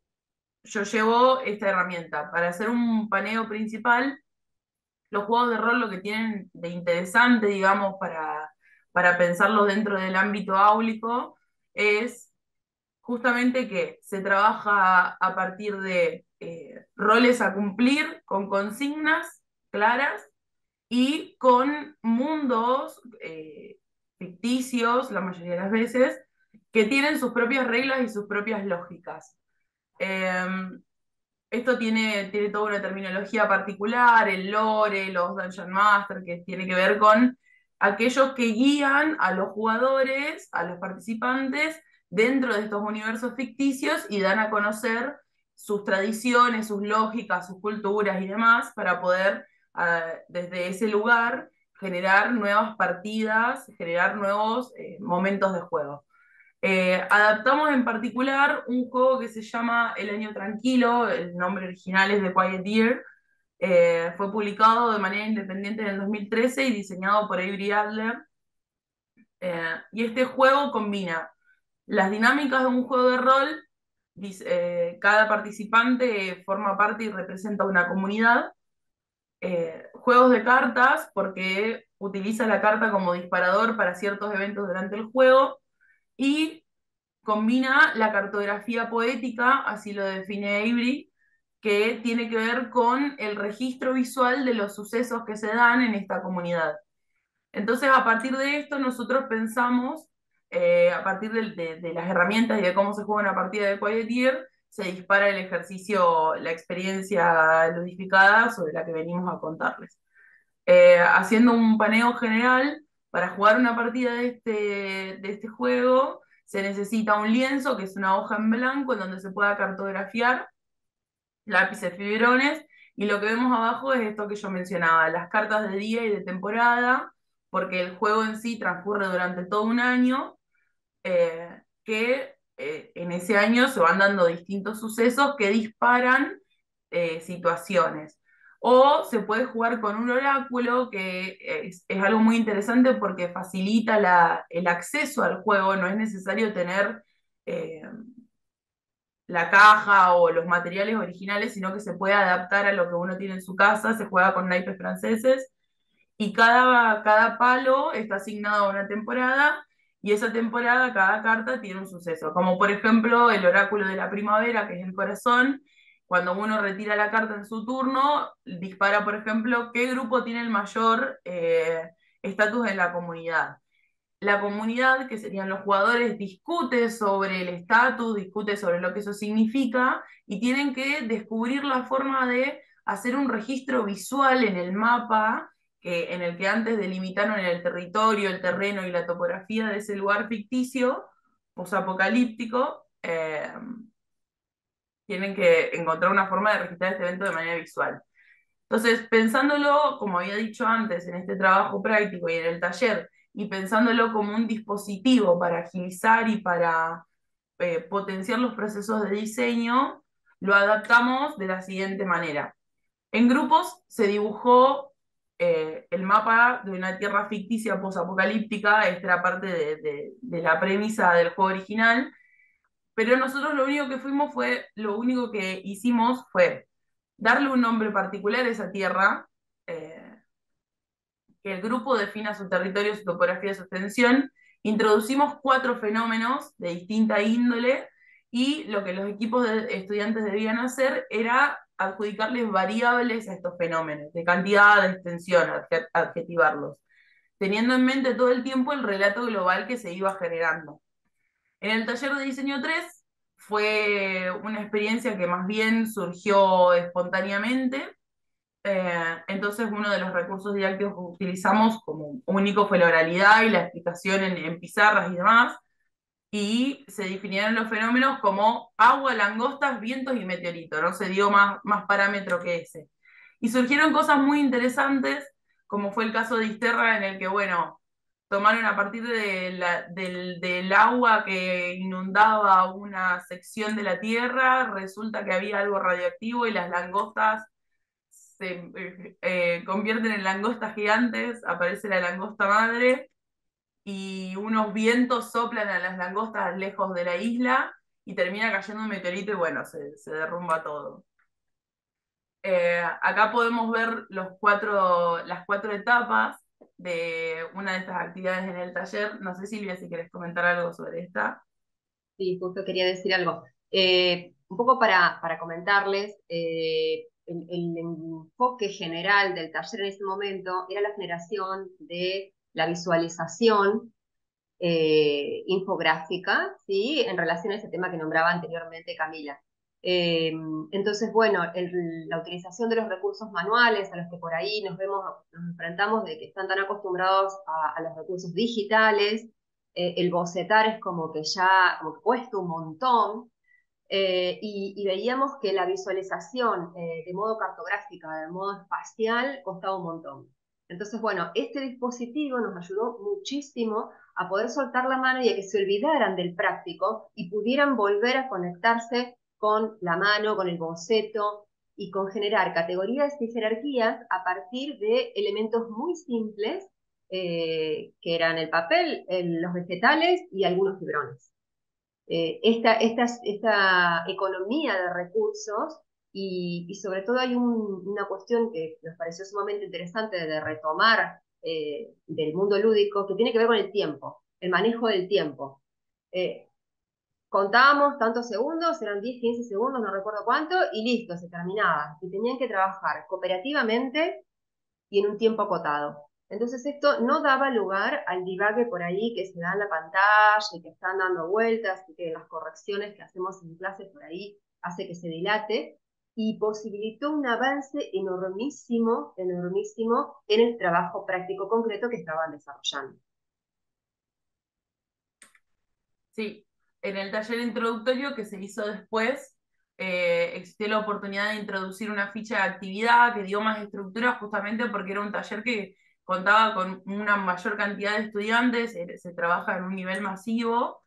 Speaker 7: yo llevo esta herramienta. Para hacer un paneo principal, los juegos de rol lo que tienen de interesante, digamos, para, para pensarlos dentro del ámbito áulico, es justamente que se trabaja a partir de eh, roles a cumplir, con consignas claras y con mundos eh, ficticios, la mayoría de las veces, que tienen sus propias reglas y sus propias lógicas. Eh, Esto tiene, tiene toda una terminología particular, el lore, los Dungeon Master, que tiene que ver con aquellos que guían a los jugadores, a los participantes, dentro de estos universos ficticios y dan a conocer sus tradiciones, sus lógicas, sus culturas y demás, para poder, uh, desde ese lugar, generar nuevas partidas, generar nuevos eh, momentos de juego. Eh, adaptamos en particular un juego que se llama El Año Tranquilo, el nombre original es The Quiet Year. Eh, fue publicado de manera independiente en el dos mil trece y diseñado por Avery Adler. Eh, y este juego combina las dinámicas de un juego de rol, eh, cada participante forma parte y representa una comunidad, eh, juegos de cartas, porque utiliza la carta como disparador para ciertos eventos durante el juego, y combina la cartografía poética, así lo define Avery, que tiene que ver con el registro visual de los sucesos que se dan en esta comunidad. Entonces, a partir de esto, nosotros pensamos, eh, a partir de, de, de, las herramientas y de cómo se juega una partida de Quiet Year, se dispara el ejercicio, la experiencia ludificada sobre la que venimos a contarles. Eh, haciendo un paneo general, para jugar una partida de este, de este juego, se necesita un lienzo, que es una hoja en blanco, en donde se pueda cartografiar, lápices, fibrones, y lo que vemos abajo es esto que yo mencionaba, las cartas de día y de temporada, porque el juego en sí transcurre durante todo un año, eh, que eh, en ese año se van dando distintos sucesos que disparan eh, situaciones. O se puede jugar con un oráculo, que es, es algo muy interesante porque facilita la, el acceso al juego, no es necesario tener eh, la caja o los materiales originales, sino que se puede adaptar a lo que uno tiene en su casa, se juega con naipes franceses, y cada, cada palo está asignado a una temporada, y esa temporada, cada carta tiene un suceso, como por ejemplo el oráculo de la primavera, que es el corazón. Cuando uno retira la carta en su turno, dispara, por ejemplo, qué grupo tiene el mayor eh, estatus en la comunidad. La comunidad, que serían los jugadores, discute sobre el estatus, discute sobre lo que eso significa, y tienen que descubrir la forma de hacer un registro visual en el mapa, que, en el que antes delimitaron el territorio, el terreno y la topografía de ese lugar ficticio, posapocalíptico. Eh, tienen que encontrar una forma de registrar este evento de manera visual. Entonces, pensándolo, como había dicho antes, en este trabajo práctico y en el taller, y pensándolo como un dispositivo para agilizar y para eh, potenciar los procesos de diseño, lo adaptamos de la siguiente manera. En grupos se dibujó eh, el mapa de una tierra ficticia posapocalíptica. Esta era parte de, de, de la premisa del juego original, pero nosotros lo único que fuimos fue, lo único que hicimos fue darle un nombre particular a esa tierra, eh, que el grupo defina su territorio, su topografía, su extensión. Introducimos cuatro fenómenos de distinta índole, y lo que los equipos de estudiantes debían hacer era adjudicarles variables a estos fenómenos, de cantidad, de extensión, adjetivarlos, teniendo en mente todo el tiempo el relato global que se iba generando. En el taller de diseño tres fue una experiencia que más bien surgió espontáneamente. Eh, entonces uno de los recursos didácticos que utilizamos como único fue la oralidad y la explicación en, en pizarras y demás, y se definieron los fenómenos como agua, langostas, vientos y meteorito, no se dio más, más parámetro que ese. Y surgieron cosas muy interesantes, como fue el caso de Isterra, en el que, bueno, tomaron a partir de la- del, del agua que inundaba una sección de la Tierra, resulta que había algo radioactivo y las langostas se eh, eh, convierten en langostas gigantes, aparece la langosta madre, y unos vientos soplan a las langostas lejos de la isla, y termina cayendo un meteorito y bueno, se, se derrumba todo. Eh, acá podemos ver los cuatro, las cuatro etapas de una de estas actividades en el taller. No sé, Silvia, si querés comentar algo sobre esta.
Speaker 6: Sí, justo quería decir algo. Eh, un poco para, para comentarles, eh, el, el enfoque general del taller en ese momento era la generación de la visualización eh, infográfica, ¿sí? En relación a ese tema que nombraba anteriormente Camila. Eh, entonces, bueno, el, la utilización de los recursos manuales a los que por ahí nos vemos, nos enfrentamos de que están tan acostumbrados a, a los recursos digitales, eh, el bocetar es como que ya, como que cuesta un montón, eh, y, y, veíamos que la visualización eh, de modo cartográfica, de modo espacial, costaba un montón. Entonces, bueno, este dispositivo nos ayudó muchísimo a poder soltar la mano y a que se olvidaran del práctico y pudieran volver a conectarse con la mano, con el boceto y con generar categorías y jerarquías a partir de elementos muy simples eh, que eran el papel, el, los vegetales y algunos fibrones. Eh, esta, esta, esta economía de recursos y, y sobre todo hay un, una cuestión que nos pareció sumamente interesante de retomar eh, del mundo lúdico que tiene que ver con el tiempo, el manejo del tiempo. Eh, contábamos tantos segundos, eran diez, quince segundos, no recuerdo cuánto, y listo, se terminaba. Y tenían que trabajar cooperativamente y en un tiempo acotado. Entonces esto no daba lugar al divague por ahí que se da en la pantalla y que están dando vueltas y que las correcciones que hacemos en clase por ahí hace que se dilate, y posibilitó un avance enormísimo, enormísimo en el trabajo práctico concreto que estaban desarrollando.
Speaker 7: Sí, en el taller introductorio que se hizo después, eh, existió la oportunidad de introducir una ficha de actividad que dio más estructura justamente porque era un taller que contaba con una mayor cantidad de estudiantes, se, se trabaja en un nivel masivo,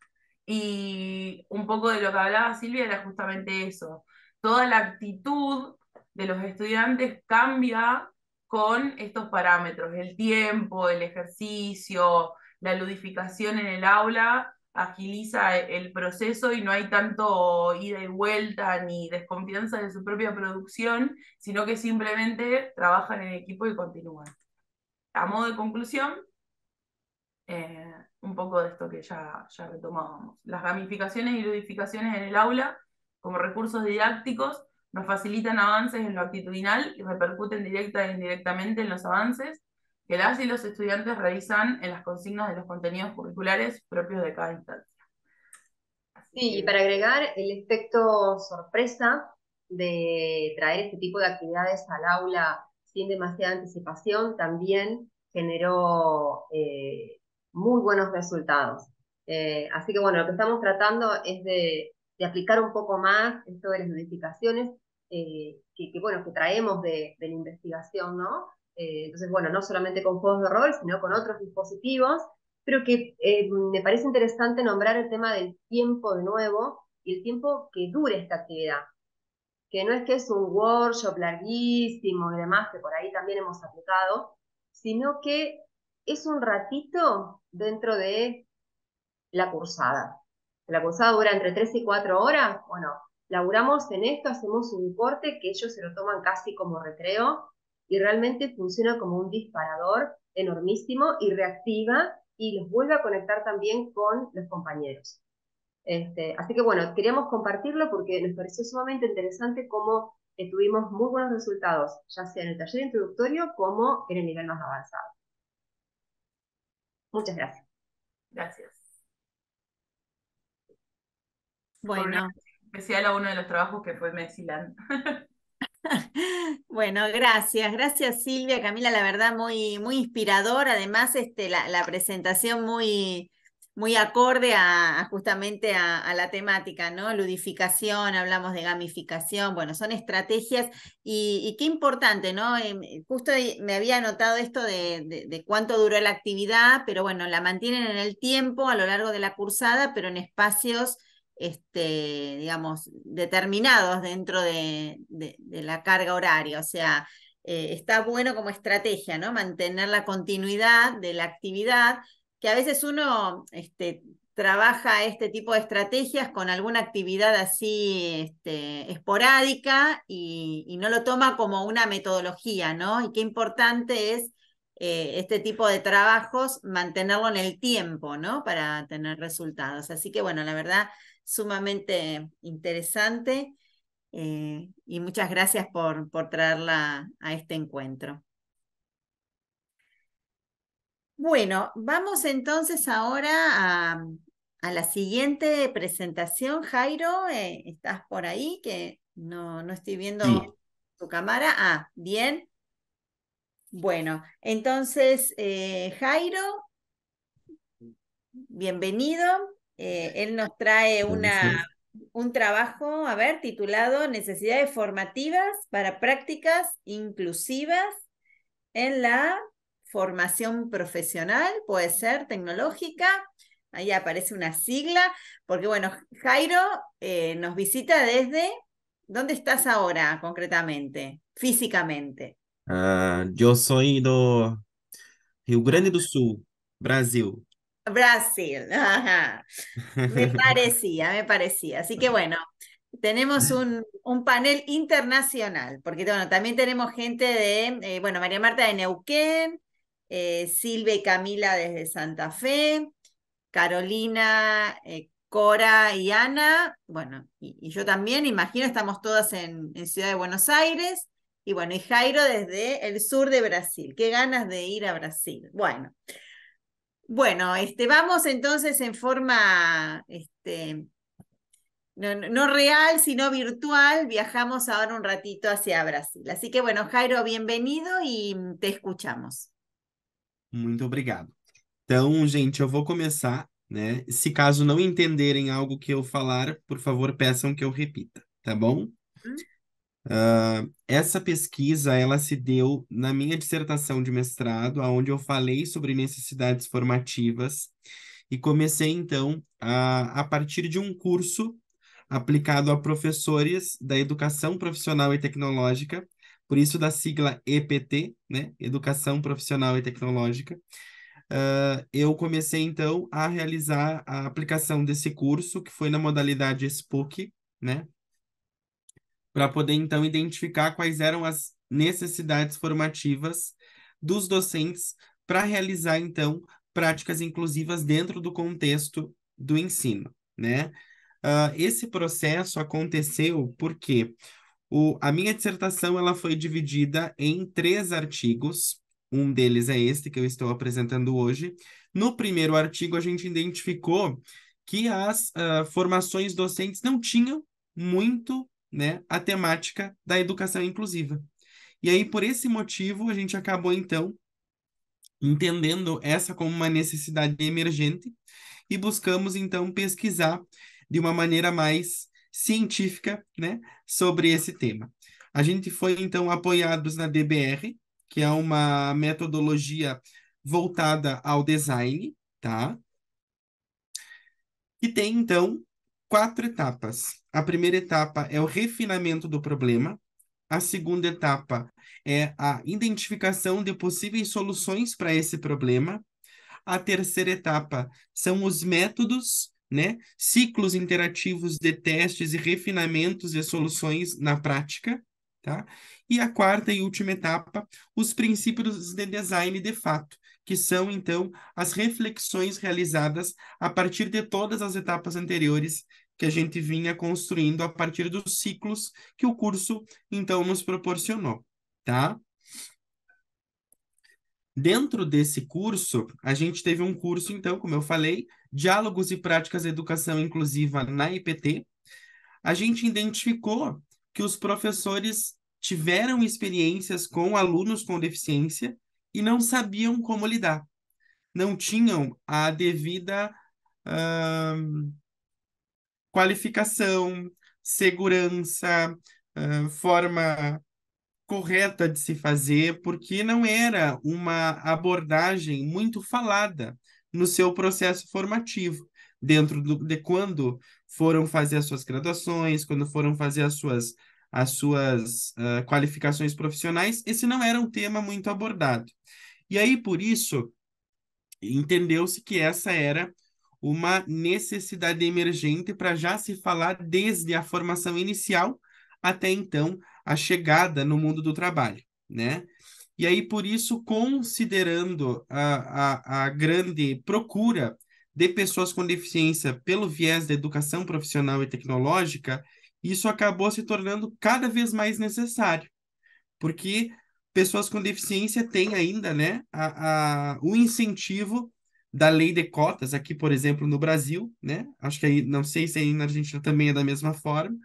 Speaker 7: y un poco de lo que hablaba Silvia era justamente eso. Toda la actitud de los estudiantes cambia con estos parámetros, el tiempo, el ejercicio, la ludificación en el aula agiliza el proceso y no hay tanto ida y vuelta ni desconfianza de su propia producción, sino que simplemente trabajan en equipo y continúan. A modo de conclusión, eh, un poco de esto que ya, ya retomábamos. Las gamificaciones y ludificaciones en el aula, como recursos didácticos, nos facilitan avances en lo actitudinal y repercuten directa e indirectamente en los avances que las y los estudiantes realizan en las consignas de los contenidos curriculares propios de cada instancia.
Speaker 6: Sí, y para agregar el efecto sorpresa de traer este tipo de actividades al aula sin demasiada anticipación, también generó eh, muy buenos resultados. Eh, así que bueno, lo que estamos tratando es de, de aplicar un poco más esto de las modificaciones eh, que, que, bueno, que traemos de, de la investigación, ¿no? Eh, entonces, bueno, no solamente con juegos de rol, sino con otros dispositivos, pero que eh, me parece interesante nombrar el tema del tiempo de nuevo y el tiempo que dure esta actividad, que no es que es un workshop larguísimo y demás, que por ahí también hemos aplicado, sino que es un ratito dentro de la cursada. La cursada dura entre tres y cuatro horas, bueno, laburamos en esto, hacemos un corte que ellos se lo toman casi como recreo y realmente funciona como un disparador enormísimo y reactiva y los vuelve a conectar también con los compañeros. Este, así que bueno, queríamos compartirlo porque nos pareció sumamente interesante cómo eh, tuvimos muy buenos resultados, ya sea en el taller introductorio como en el nivel más avanzado. Muchas gracias.
Speaker 7: Gracias.
Speaker 1: Bueno.
Speaker 7: Especial a uno de los trabajos que fue Messiland.
Speaker 1: Bueno, gracias, gracias Silvia, Camila, la verdad muy, muy inspirador, además este, la, la presentación muy, muy acorde a, a justamente a, a la temática, ¿no? Ludificación, hablamos de gamificación, bueno, son estrategias y, y qué importante, ¿no? Eh, justo me había anotado esto de, de, de cuánto duró la actividad, pero bueno, la mantienen en el tiempo a lo largo de la cursada, pero en espacios este, digamos, determinados dentro de, de, de la carga horaria. O sea, eh, está bueno como estrategia, ¿no? Mantener la continuidad de la actividad, que a veces uno este, trabaja este tipo de estrategias con alguna actividad así este, esporádica y, y no lo toma como una metodología, ¿no? Y qué importante es eh, este tipo de trabajos, mantenerlo en el tiempo, ¿no? Para tener resultados. Así que bueno, la verdad, sumamente interesante eh, y muchas gracias por, por traerla a este encuentro. Bueno, vamos entonces ahora a, a la siguiente presentación. Jairo, eh, ¿estás por ahí? Que no, no estoy viendo
Speaker 8: Sí.
Speaker 1: tu cámara. Ah, bien. Bueno, entonces, eh, Jairo, bienvenido. Eh, él nos trae una,
Speaker 8: Gracias.
Speaker 1: un trabajo, a ver, titulado Necesidades formativas para prácticas inclusivas en la formación profesional, puede ser tecnológica. Ahí aparece una sigla, porque bueno, Jairo eh, nos visita desde, ¿dónde estás ahora concretamente, físicamente?
Speaker 8: Ah, eu sou do Rio Grande do Sul, Brasil.
Speaker 1: Brasil, ajá. Me parecía, me parecía. Así que bueno, tenemos un, un panel internacional, porque bueno, también tenemos gente de, eh, bueno, María Marta de Neuquén, eh, Silvia y Camila desde Santa Fe, Carolina, eh, Cora y Ana, bueno, y, y yo también, imagino, estamos todas en, en Ciudad de Buenos Aires, y bueno, y Jairo desde el sur de Brasil. Qué ganas de ir a Brasil. Bueno. Bueno, este, vamos entonces en forma este, no, no real, sino virtual. Viajamos ahora un ratito hacia Brasil. Así que bueno, Jairo, bienvenido y te escuchamos.
Speaker 8: Muito obrigado. Então, gente, eu vou começar, né? Se caso não entenderem algo que eu falar, por favor, peçam que eu repita, tá bom?
Speaker 1: ¿Mm?
Speaker 8: Uh, essa pesquisa, ela se deu na minha dissertação de mestrado, onde eu falei sobre necessidades formativas e comecei, então, a, a partir de um curso aplicado a professores da educação profissional e tecnológica, por isso da sigla E P T, né? Educação Profissional e Tecnológica. Uh, eu comecei, então, a realizar a aplicação desse curso, que foi na modalidade S P O C, né? Para poder, então, identificar quais eram as necessidades formativas dos docentes para realizar, então, práticas inclusivas dentro do contexto do ensino, né? Uh, esse processo aconteceu porque o, a minha dissertação ela foi dividida em três artigos. Um deles é este que eu estou apresentando hoje. No primeiro artigo, a gente identificou que as uh, formações docentes não tinham muito, né, a temática da educação inclusiva. E aí, por esse motivo, a gente acabou, então, entendendo essa como uma necessidade emergente e buscamos, então, pesquisar de uma maneira mais científica, né, sobre esse tema. A gente foi, então, apoiados na D B R, que é uma metodologia voltada ao design, tá? E tem, então, quatro etapas. A primeira etapa é o refinamento do problema. A segunda etapa é a identificação de possíveis soluções para esse problema. A terceira etapa são os métodos, né? Ciclos interativos de testes e refinamentos de soluções na prática, tá? E a quarta e última etapa, os princípios de design de fato, que são, então, as reflexões realizadas a partir de todas as etapas anteriores que a gente vinha construindo a partir dos ciclos que o curso, então, nos proporcionou, tá? Dentro desse curso, a gente teve um curso, então, como eu falei, Diálogos e Práticas de Educação Inclusiva na I P T. A gente identificou que os professores tiveram experiências com alunos com deficiência e não sabiam como lidar. Não tinham a devida uh, qualificação, segurança, uh, forma correta de se fazer, porque não era uma abordagem muito falada no seu processo formativo, dentro do, de quando foram fazer as suas graduações, quando foram fazer as suas, as suas uh, qualificações profissionais, esse não era um tema muito abordado. E aí, por isso, entendeu-se que essa era uma necessidade emergente para já se falar desde a formação inicial até então a chegada no mundo do trabalho, né? E aí, por isso, considerando a, a, a grande procura de pessoas com deficiência pelo viés da educação profissional e tecnológica, isso acabou se tornando cada vez mais necessário, porque pessoas com deficiência têm ainda, né, a, a, o incentivo da lei de cotas, aqui, por exemplo, no Brasil, né? Acho que aí, não sei se aí na Argentina também é da mesma forma.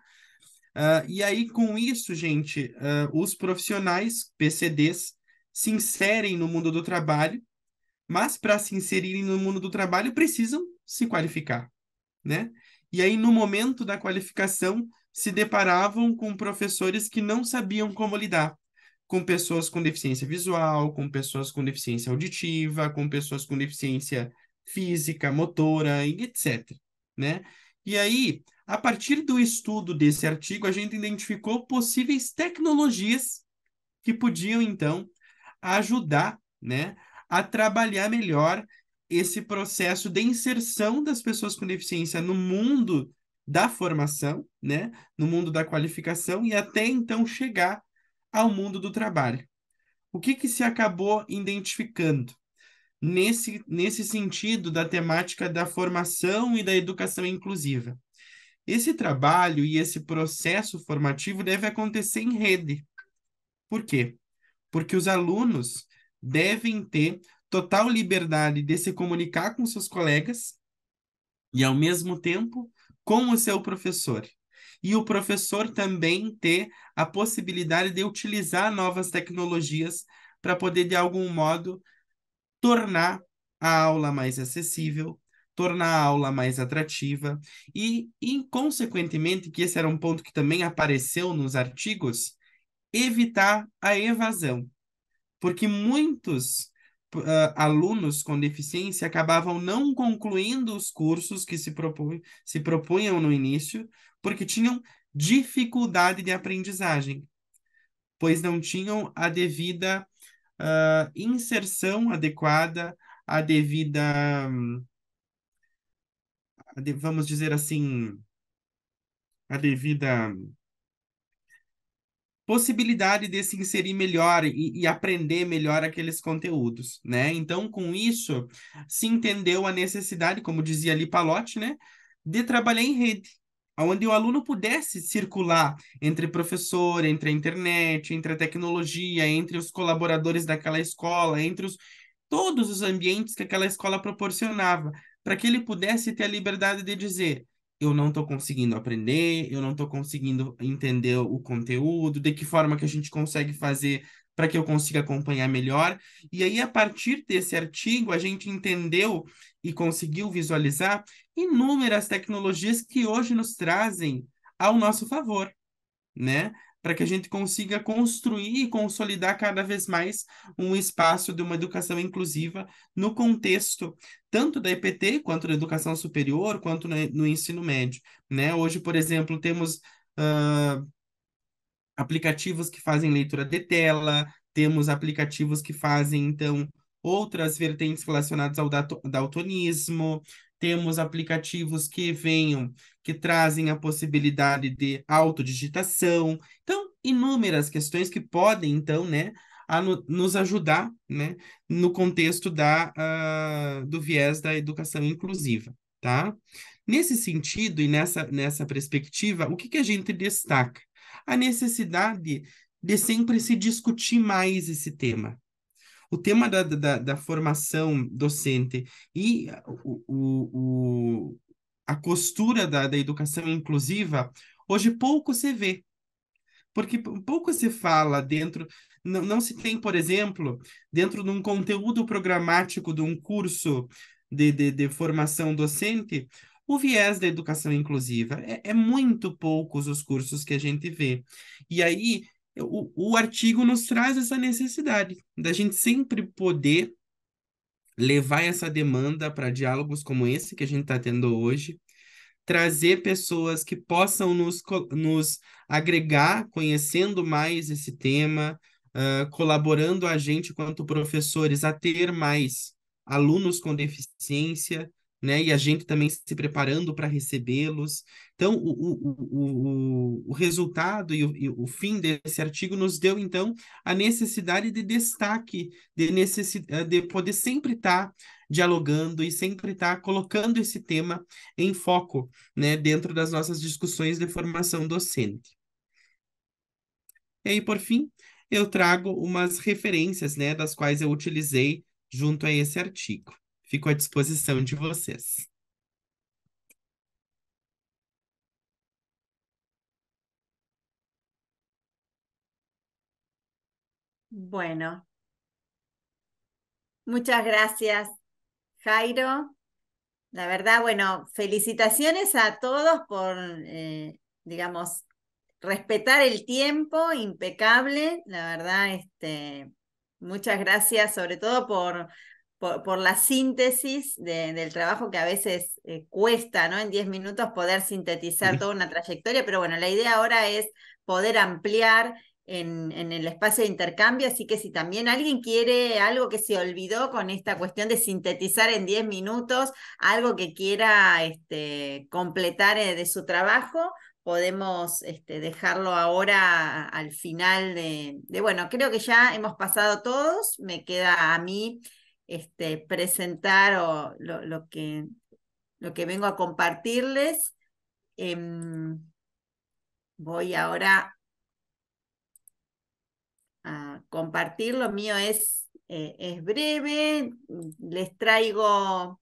Speaker 8: Uh, e aí, com isso, gente, uh, os profissionais, P C Ds, se inserem no mundo do trabalho, mas para se inserirem no mundo do trabalho, precisam se qualificar, né? E aí, no momento da qualificação, se deparavam com professores que não sabiam como lidar com pessoas com deficiência visual, com pessoas com deficiência auditiva, com pessoas com deficiência física, motora, e etcétera, né? E aí, a partir do estudo desse artigo, a gente identificou possíveis tecnologias que podiam, então, ajudar, né, a trabalhar melhor esse processo de inserção das pessoas com deficiência no mundo da formação, né, no mundo da qualificação e até então chegar ao mundo do trabalho. O que que se acabou identificando nesse, nesse sentido da temática da formação e da educação inclusiva? Esse trabalho e esse processo formativo deve acontecer em rede. Por quê? Porque os alunos devem ter total liberdade de se comunicar com seus colegas e, ao mesmo tempo, com o seu professor. E o professor também ter a possibilidade de utilizar novas tecnologias para poder, de algum modo, tornar a aula mais acessível, tornar a aula mais atrativa e, e, consequentemente, que esse era um ponto que também apareceu nos artigos, evitar a evasão. Porque muitos uh, alunos com deficiência acabavam não concluindo os cursos que se, propu se propunham no início, porque tinham dificuldade de aprendizagem, pois não tinham a devida uh, inserção adequada, a devida, a de, vamos dizer assim, a devida possibilidade de se inserir melhor e, e aprender melhor aqueles conteúdos, né? Então, com isso, se entendeu a necessidade, como dizia ali Pallotti, né, de trabalhar em rede, onde o aluno pudesse circular entre professor, entre a internet, entre a tecnologia, entre os colaboradores daquela escola, entre os, todos os ambientes que aquela escola proporcionava, para que ele pudesse ter a liberdade de dizer: eu não estou conseguindo aprender, eu não estou conseguindo entender o conteúdo, de que forma que a gente consegue fazer para que eu consiga acompanhar melhor. E aí, a partir desse artigo, a gente entendeu e conseguiu visualizar inúmeras tecnologias que hoje nos trazem ao nosso favor, né? Para que a gente consiga construir e consolidar cada vez mais um espaço de uma educação inclusiva no contexto tanto da E P T, quanto da educação superior, quanto no, no ensino médio, né? Hoje, por exemplo, temos uh, aplicativos que fazem leitura de tela, temos aplicativos que fazem, então, outras vertentes relacionadas ao daltonismo, temos aplicativos que venham, que trazem a possibilidade de autodigitação. Então, inúmeras questões que podem, então, né, a no, nos ajudar, né, no contexto da, uh, do viés da educação inclusiva, tá? Nesse sentido e nessa, nessa perspectiva, o que que a gente destaca? A necessidade de sempre se discutir mais esse tema. O tema da, da, da formação docente e o, o, o, a costura da, da educação inclusiva, hoje pouco se vê. porque pouco se fala dentro, não, não se tem, por exemplo, dentro de um conteúdo programático de um curso de, de, de formação docente, o viés da educação inclusiva. É, é muito poucos os cursos que a gente vê. E aí, o, o artigo nos traz essa necessidade da gente sempre poder levar essa demanda para diálogos como esse que a gente está tendo hoje, trazer pessoas que possam nos, nos agregar, conhecendo mais esse tema, uh, colaborando a gente, quanto professores, a ter mais alunos com deficiência, né? E a gente também se preparando para recebê-los. Então, o, o, o, o, o resultado e o, e o fim desse artigo nos deu, então, a necessidade de destaque, de, necessi de poder sempre estar dialogando e sempre estar colocando esse tema em foco, né, dentro das nossas discussões de formação docente. E aí, por fim, eu trago umas referências, né, das quais eu utilizei junto a esse artigo. Fico à disposição de vocês.
Speaker 1: Bueno, muchas gracias, Jairo. La verdad, bueno, felicitaciones a todos por, eh, digamos, respetar el tiempo, impecable. La verdad, este, muchas gracias sobre todo por, por, por la síntesis de, del trabajo que a veces eh, cuesta, ¿no? En diez minutos poder sintetizar toda una trayectoria, pero bueno, la idea ahora es poder ampliar En, en el espacio de intercambio, así que si también alguien quiere algo que se olvidó con esta cuestión de sintetizar en diez minutos, algo que quiera este, completar de su trabajo, podemos este, dejarlo ahora al final de, de, bueno, creo que ya hemos pasado todos, me queda a mí este, presentar o lo, lo, que, lo que vengo a compartirles. Eh, voy ahora a compartir, lo mío es, eh, es breve, les traigo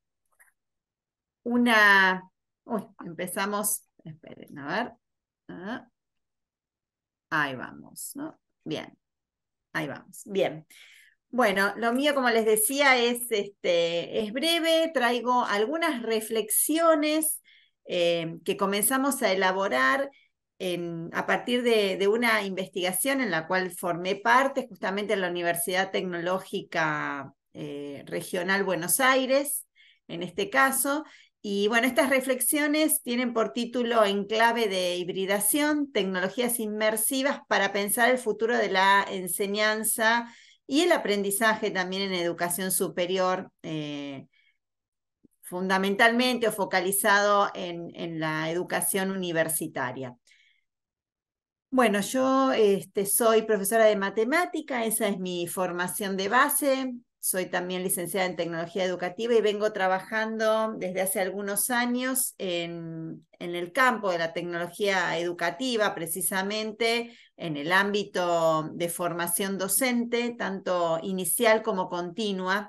Speaker 1: una, uy, empezamos, esperen, a ver, ah, ahí vamos, ¿no? Bien, ahí vamos, bien. Bueno, lo mío, como les decía, es, este, es breve, traigo algunas reflexiones eh, que comenzamos a elaborar En, a partir de, de una investigación en la cual formé parte justamente en la Universidad Tecnológica eh, Regional Buenos Aires, en este caso. Y bueno, estas reflexiones tienen por título En clave de hibridación, tecnologías inmersivas para pensar el futuro de la enseñanza y el aprendizaje también en educación superior, eh, fundamentalmente o focalizado en, en la educación universitaria. Bueno, yo este, soy profesora de matemática, esa es mi formación de base, soy también licenciada en tecnología educativa y vengo trabajando desde hace algunos años en, en el campo de la tecnología educativa, precisamente en el ámbito de formación docente, tanto inicial como continua.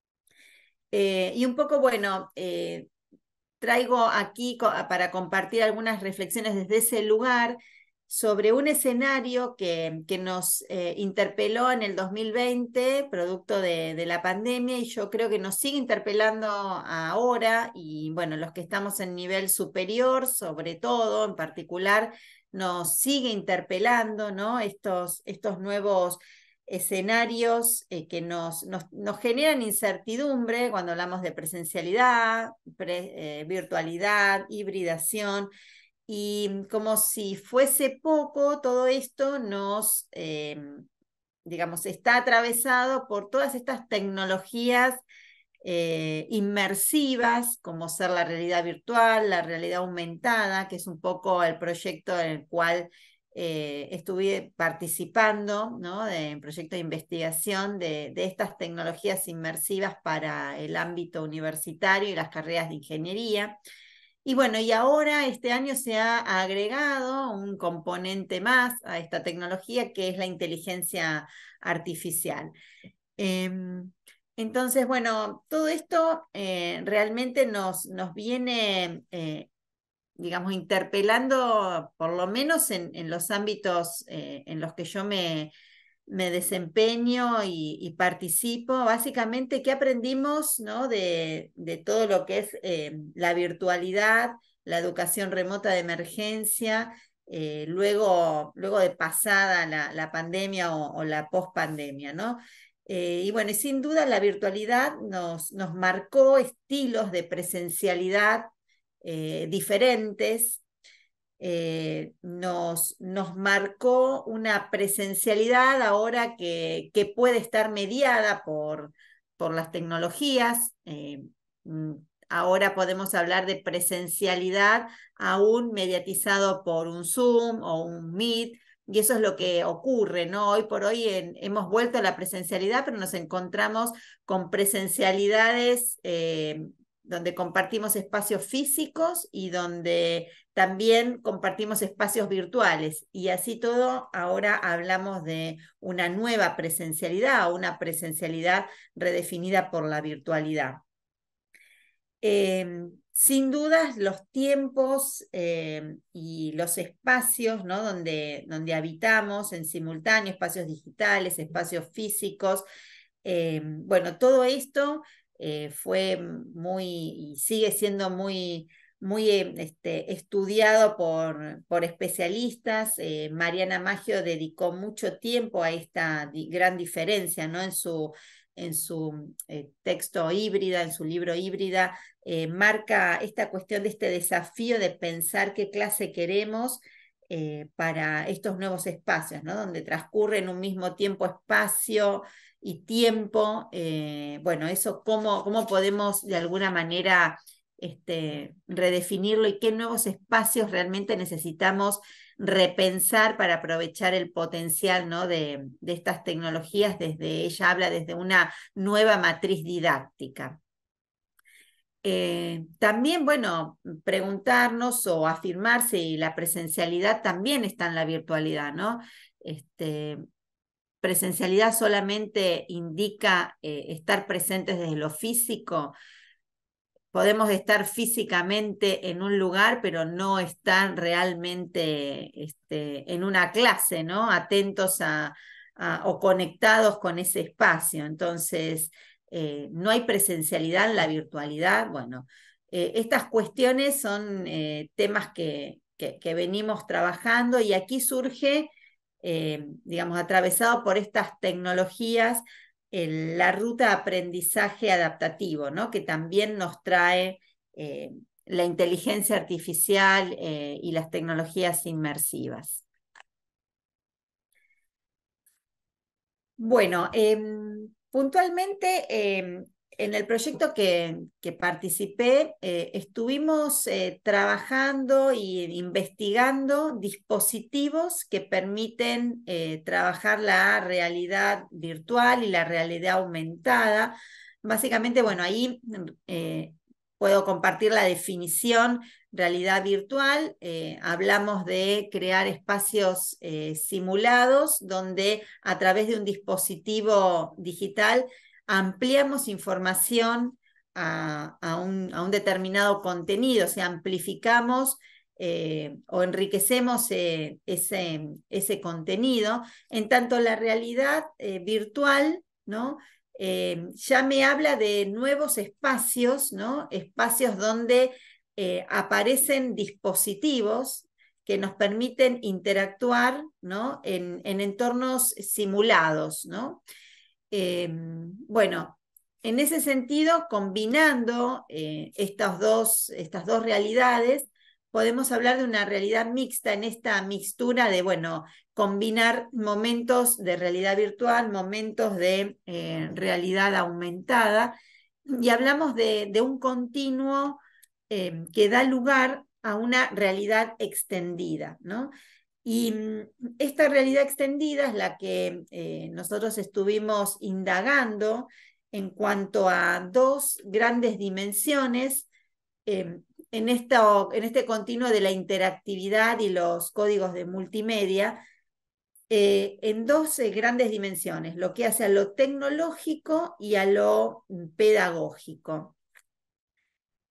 Speaker 1: Eh, y un poco, bueno, eh, traigo aquí para compartir algunas reflexiones desde ese lugar, sobre un escenario que, que nos eh, interpeló en el dos mil veinte, producto de, de la pandemia, y yo creo que nos sigue interpelando ahora, y bueno, los que estamos en nivel superior, sobre todo, en particular, nos sigue interpelando, ¿no? Estos, estos nuevos escenarios eh, que nos, nos, nos generan incertidumbre cuando hablamos de presencialidad, pre, eh, virtualidad, hibridación, y como si fuese poco, todo esto nos, eh, digamos, está atravesado por todas estas tecnologías eh, inmersivas, como ser la realidad virtual, la realidad aumentada, que es un poco el proyecto en el cual eh, estuve participando, ¿no? De, en proyecto de investigación de, de estas tecnologías inmersivas para el ámbito universitario y las carreras de ingeniería. Y bueno, y ahora este año se ha agregado un componente más a esta tecnología, que es la inteligencia artificial. Eh, entonces, bueno, todo esto eh, realmente nos, nos viene eh, digamos, interpelando, por lo menos en, en los ámbitos eh, en los que yo me, me desempeño y, y participo, básicamente, ¿qué aprendimos, ¿no? de, de todo lo que es eh, la virtualidad, la educación remota de emergencia, eh, luego, luego de pasada la, la pandemia o, o la pospandemia, ¿no? Eh, y bueno, y sin duda la virtualidad nos, nos marcó estilos de presencialidad eh, diferentes, eh, nos, nos marcó una presencialidad ahora que, que puede estar mediada por, por las tecnologías. Eh, ahora podemos hablar de presencialidad aún mediatizado por un Zoom o un Meet. Y eso es lo que ocurre, ¿no? Hoy por hoy en, hemos vuelto a la presencialidad, pero nos encontramos con presencialidades eh, donde compartimos espacios físicos y donde también compartimos espacios virtuales. Y así todo, ahora hablamos de una nueva presencialidad o una presencialidad redefinida por la virtualidad. Eh, sin dudas, los tiempos eh, y los espacios, ¿no? donde, donde habitamos en simultáneo, espacios digitales, espacios físicos, eh, bueno, todo esto eh, fue muy y sigue siendo muy, muy eh, este, estudiado por, por especialistas. Eh, Mariana Maggio dedicó mucho tiempo a esta di gran diferencia, ¿no? en su en su eh, texto Híbrida, en su libro Híbrida, eh, marca esta cuestión de este desafío de pensar qué clase queremos eh, para estos nuevos espacios, ¿no? Donde transcurre en un mismo tiempo, espacio y tiempo. Eh, bueno, eso cómo, cómo podemos de alguna manera este, redefinirlo y qué nuevos espacios realmente necesitamos repensar para aprovechar el potencial, ¿no? de, de estas tecnologías. Desde ella habla desde una nueva matriz didáctica. Eh, también, bueno, preguntarnos o afirmar si la presencialidad también está en la virtualidad, ¿no? Este, presencialidad solamente indica eh, estar presentes desde lo físico. Podemos estar físicamente en un lugar, pero no estar realmente este, en una clase, ¿no? Atentos a, a, o conectados con ese espacio. Entonces, eh, no hay presencialidad en la virtualidad. Bueno, eh, estas cuestiones son eh, temas que, que, que venimos trabajando y aquí surge, eh, digamos, atravesado por estas tecnologías, el, la ruta de aprendizaje adaptativo, ¿no? Que también nos trae eh, la inteligencia artificial eh, y las tecnologías inmersivas. Bueno, eh, puntualmente eh, en el proyecto que, que participé eh, estuvimos eh, trabajando e investigando dispositivos que permiten eh, trabajar la realidad virtual y la realidad aumentada. Básicamente, bueno, ahí eh, puedo compartir la definición. Realidad virtual, eh, hablamos de crear espacios eh, simulados donde a través de un dispositivo digital ampliamos información a, a, un, a un determinado contenido, o sea, amplificamos eh, o enriquecemos eh, ese, ese contenido. En tanto, la realidad eh, virtual, ¿no? Eh, ya me habla de nuevos espacios, ¿no? Espacios donde eh, aparecen dispositivos que nos permiten interactuar, ¿no? en, en entornos simulados, ¿no? Eh, bueno, en ese sentido, combinando eh, estas, dos, estas dos realidades, podemos hablar de una realidad mixta, en esta mixtura de, bueno, combinar momentos de realidad virtual, momentos de eh, realidad aumentada, y hablamos de, de un continuo eh, que da lugar a una realidad extendida, ¿no? Y esta realidad extendida es la que eh, nosotros estuvimos indagando en cuanto a dos grandes dimensiones eh, en, esta, en este continuo de la interactividad y los códigos de multimedia, eh, en dos eh, grandes dimensiones, lo que hace a lo tecnológico y a lo pedagógico.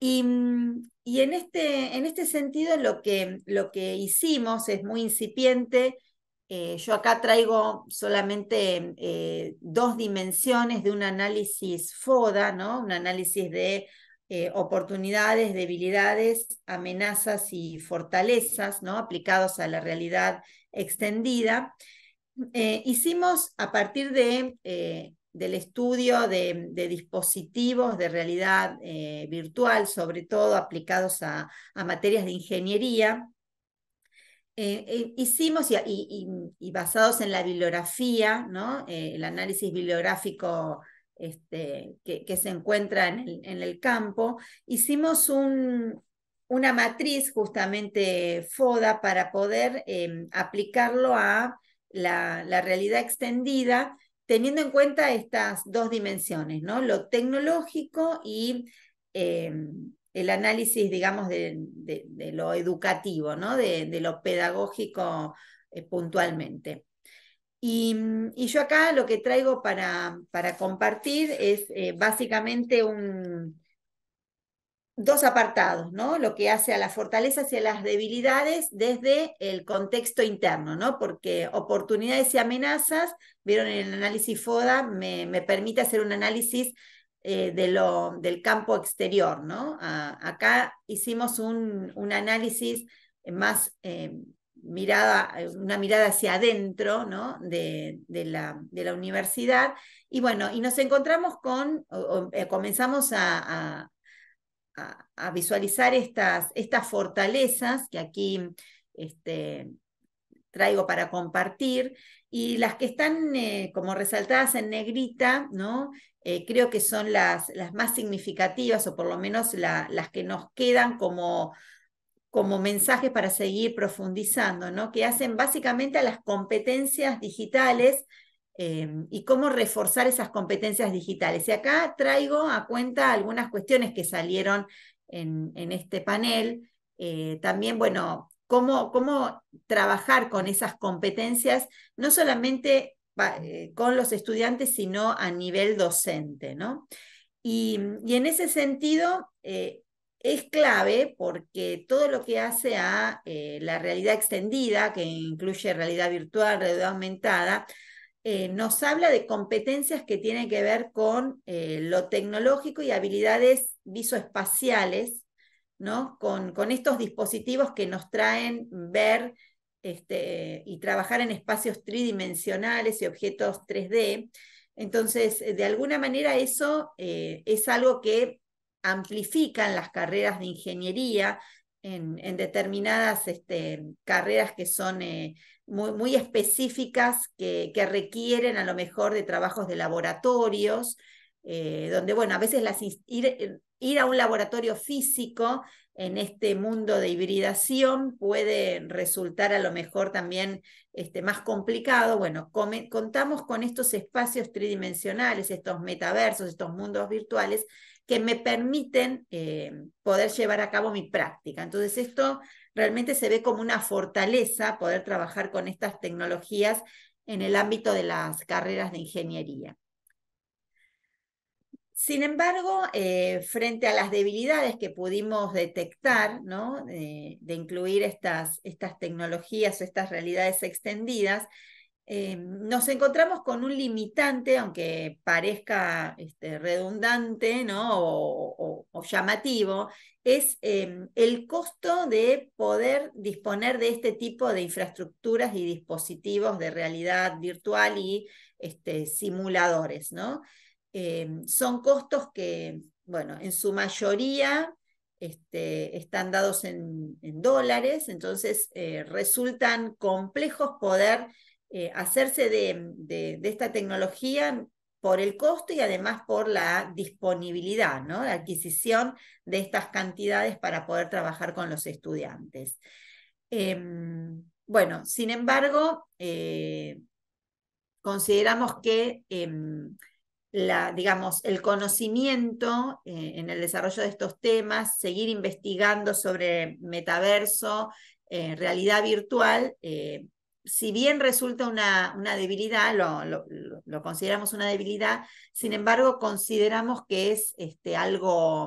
Speaker 1: Y, y en, este, en este sentido lo que, lo que hicimos es muy incipiente. Eh, yo acá traigo solamente eh, dos dimensiones de un análisis FODA, ¿no? Un análisis de eh, oportunidades, debilidades, amenazas y fortalezas, ¿no? Aplicados a la realidad extendida. Eh, hicimos a partir de, eh, del estudio de, de, dispositivos de realidad eh, virtual, sobre todo aplicados a, a materias de ingeniería. Eh, eh, hicimos, y, y, y, basados en la bibliografía, ¿no? Eh, el análisis bibliográfico este, que, que se encuentra en el, en el campo, hicimos un, una matriz justamente FODA para poder eh, aplicarlo a la, la realidad extendida, teniendo en cuenta estas dos dimensiones, ¿no? Lo tecnológico y eh, el análisis, digamos, de, de, de lo educativo, ¿no? de, de lo pedagógico eh, puntualmente. Y, y yo acá lo que traigo para, para compartir es eh, básicamente un, dos apartados, ¿no? Lo que hace a las fortalezas y a las debilidades desde el contexto interno, ¿no? Porque oportunidades y amenazas, vieron en el análisis FODA, me, me permite hacer un análisis eh, de lo, del campo exterior, ¿no? A, acá hicimos un, un análisis más eh, mirada, una mirada hacia adentro, ¿no? De, de, la, de la universidad, y bueno, y nos encontramos con, o, o, eh, comenzamos a, a A, a visualizar estas, estas fortalezas que aquí este, traigo para compartir, y las que están eh, como resaltadas en negrita, ¿no? Eh, creo que son las, las más significativas, o por lo menos la, las que nos quedan como, como mensajes para seguir profundizando, ¿no? Que hacen básicamente a las competencias digitales. Eh, y cómo reforzar esas competencias digitales. Y acá traigo a cuenta algunas cuestiones que salieron en, en este panel. Eh, también, bueno, cómo, cómo trabajar con esas competencias, no solamente eh, con los estudiantes, sino a nivel docente, ¿no? Y, y en ese sentido, eh, es clave porque todo lo que hace a eh, la realidad extendida, que incluye realidad virtual, realidad aumentada, Eh, nos habla de competencias que tienen que ver con eh, lo tecnológico y habilidades visoespaciales, ¿no? Con, con estos dispositivos que nos traen ver este, y trabajar en espacios tridimensionales y objetos tres D. Entonces, de alguna manera eso eh, es algo que amplifican las carreras de ingeniería en, en determinadas este, carreras que son eh, muy, muy específicas, que, que requieren a lo mejor de trabajos de laboratorios, eh, donde, bueno, a veces las, ir, ir a un laboratorio físico en este mundo de hibridación puede resultar a lo mejor también este, más complicado. Bueno, come, contamos con estos espacios tridimensionales, estos metaversos, estos mundos virtuales, que me permiten eh, poder llevar a cabo mi práctica. Entonces esto realmente se ve como una fortaleza poder trabajar con estas tecnologías en el ámbito de las carreras de ingeniería. Sin embargo, eh, frente a las debilidades que pudimos detectar, ¿no? de, de incluir estas, estas tecnologías o estas realidades extendidas, Eh, nos encontramos con un limitante, aunque parezca este, redundante, ¿no? o, o, o llamativo, es eh, el costo de poder disponer de este tipo de infraestructuras y dispositivos de realidad virtual y este, simuladores, ¿no? Eh, son costos que, bueno, en su mayoría este, están dados en, en dólares, entonces eh, resultan complejos poder Eh, hacerse de, de, de esta tecnología por el costo y además por la disponibilidad, ¿no? La adquisición de estas cantidades para poder trabajar con los estudiantes. Eh, bueno, sin embargo, eh, consideramos que eh, la, digamos, el conocimiento eh, en el desarrollo de estos temas, seguir investigando sobre metaverso, eh, realidad virtual, eh, si bien resulta una, una debilidad, lo, lo, lo consideramos una debilidad, sin embargo consideramos que es este, algo,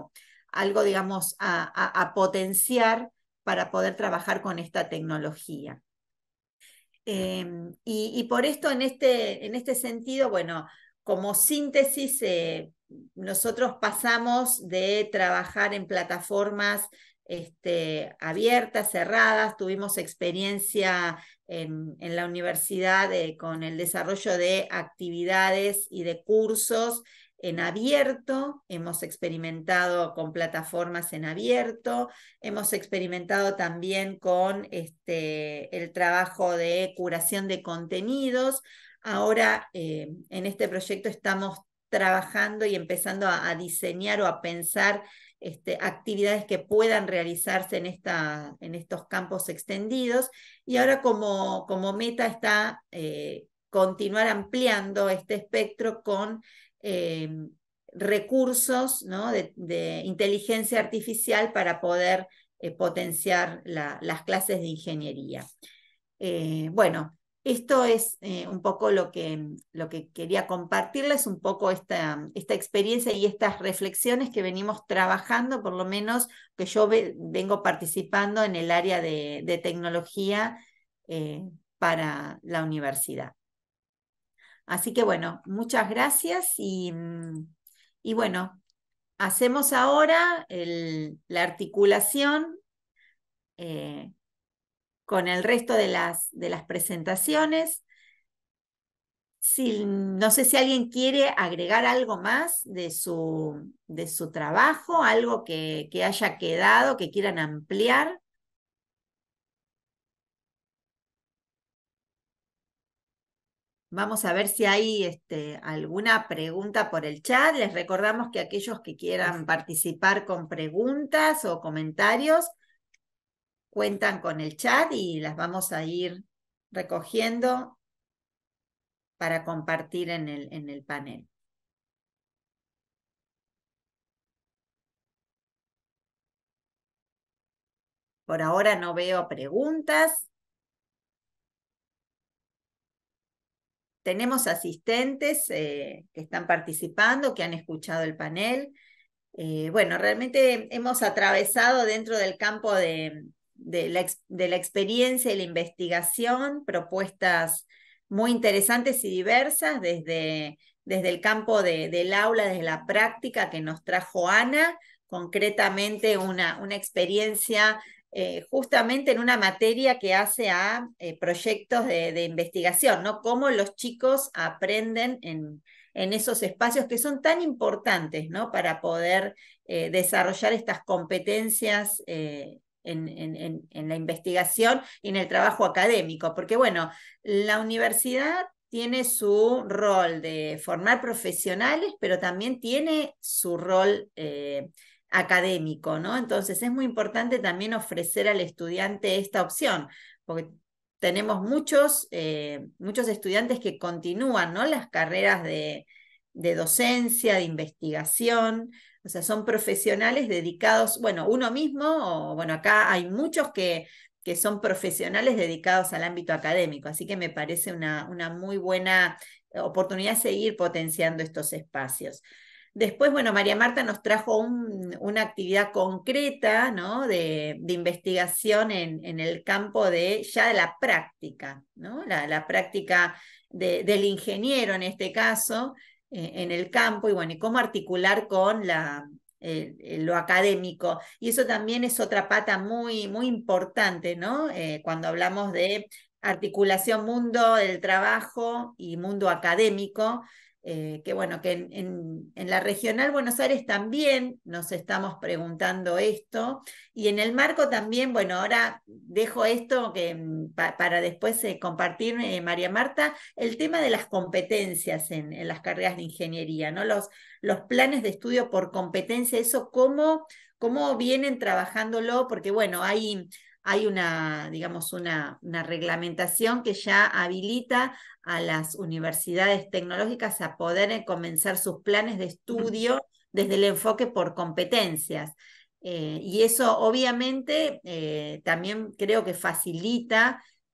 Speaker 1: algo, digamos, a, a, a potenciar para poder trabajar con esta tecnología. Eh, y, y por esto, en este, en este sentido, bueno, como síntesis, eh, nosotros pasamos de trabajar en plataformas este, abiertas, cerradas, tuvimos experiencia en, en la universidad eh, con el desarrollo de actividades y de cursos en abierto, hemos experimentado con plataformas en abierto, hemos experimentado también con este, el trabajo de curación de contenidos. Ahora eh, en este proyecto estamos trabajando y empezando a, a diseñar o a pensar este, actividades que puedan realizarse en, esta, en estos campos extendidos. Y ahora como, como meta está eh, continuar ampliando este espectro con Eh, recursos, ¿no? de, de inteligencia artificial para poder eh, potenciar la, las clases de ingeniería. Eh, bueno, esto es eh, un poco lo que, lo que quería compartirles, un poco esta, esta experiencia y estas reflexiones que venimos trabajando, por lo menos que yo ve, vengo participando en el área de, de tecnología eh, para la universidad. Así que bueno, muchas gracias y, y bueno, hacemos ahora el, la articulación eh, con el resto de las, de las presentaciones. Si, no sé si alguien quiere agregar algo más de su, de su trabajo, algo que, que haya quedado, que quieran ampliar. Vamos a ver si hay este, alguna pregunta por el chat. Les recordamos que aquellos que quieran participar con preguntas o comentarios cuentan con el chat y las vamos a ir recogiendo para compartir en el, en el panel. Por ahora no veo preguntas. Tenemos asistentes eh, que están participando, que han escuchado el panel. Eh, bueno, realmente hemos atravesado dentro del campo de, de, la, de la experiencia y la investigación propuestas muy interesantes y diversas desde, desde el campo de, del aula, desde la práctica que nos trajo Ana, concretamente una, una experiencia Eh, justamente en una materia que hace a eh, proyectos de, de investigación, ¿no? Cómo los chicos aprenden en, en esos espacios que son tan importantes, ¿no? Para poder eh, desarrollar estas competencias eh, en, en, en la investigación y en el trabajo académico. Porque, bueno, la universidad tiene su rol de formar profesionales, pero también tiene su rol eh, académico, ¿no? Entonces es muy importante también ofrecer al estudiante esta opción, porque tenemos muchos, eh, muchos estudiantes que continúan, ¿no? Las carreras de, de docencia, de investigación, o sea, son profesionales dedicados, bueno, uno mismo, o bueno, acá hay muchos que, que son profesionales dedicados al ámbito académico, así que me parece una, una muy buena oportunidad seguir potenciando estos espacios. Después, bueno, María Marta nos trajo un, una actividad concreta, ¿no? de, de investigación en, en el campo de ya de la práctica, ¿no? la, la práctica de, del ingeniero en este caso, eh, en el campo, y bueno, y cómo articular con la, eh, lo académico. Y eso también es otra pata muy, muy importante, ¿no? Eh, cuando hablamos de articulación mundo del trabajo y mundo académico. Eh, que bueno, que en, en, en la Regional Buenos Aires también nos estamos preguntando esto, y en el marco también, bueno, ahora dejo esto que, pa, para después eh, compartir, eh, María Marta, el tema de las competencias en, en las carreras de ingeniería, ¿no? Los, los planes de estudio por competencia, eso cómo, cómo vienen trabajándolo, porque bueno, hay... hay una, digamos, una, una reglamentación que ya habilita a las universidades tecnológicas a poder comenzar sus planes de estudio desde el enfoque por competencias. Eh, y eso obviamente eh, también creo que facilita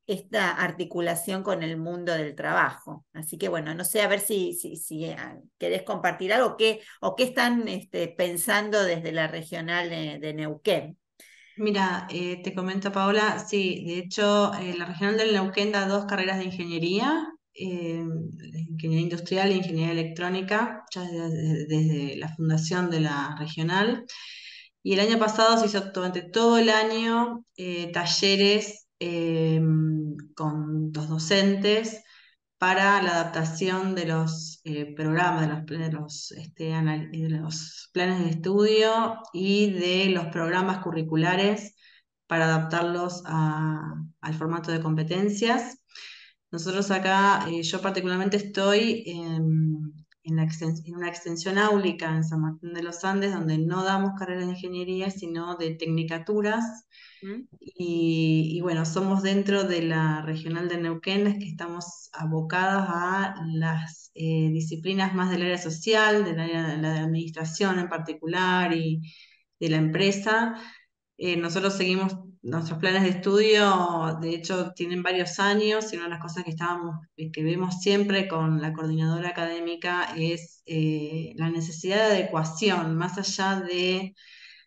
Speaker 1: esta articulación con el mundo del trabajo. Así que bueno, no sé, a ver si, si, si querés compartir algo qué, o qué están este, pensando desde la regional de, de Neuquén.
Speaker 3: Mira, eh, te comento, Paola, sí, de hecho, eh, la regional del Neuquén da dos carreras de ingeniería, eh, ingeniería industrial e ingeniería electrónica, ya desde, desde la fundación de la regional. Y el año pasado se hizo durante todo el año eh, talleres eh, con los docentes para la adaptación de los eh, programas, de los, de los, este, anal- de los planes de estudio y de los programas curriculares para adaptarlos a- al formato de competencias. Nosotros acá, eh, yo particularmente estoy en, en, la exten- en una extensión áulica en San Martín de los Andes, donde no damos carreras de ingeniería, sino de tecnicaturas.
Speaker 1: ¿Mm?
Speaker 3: Y, y bueno, somos dentro de la regional de Neuquén las que estamos abocadas a las eh, disciplinas más del área social, del área de la administración en particular y de la empresa. Eh, nosotros seguimos nuestros planes de estudio, de hecho tienen varios años, y una de las cosas que estábamos, eh, que vemos siempre con la coordinadora académica es eh, la necesidad de adecuación, más allá de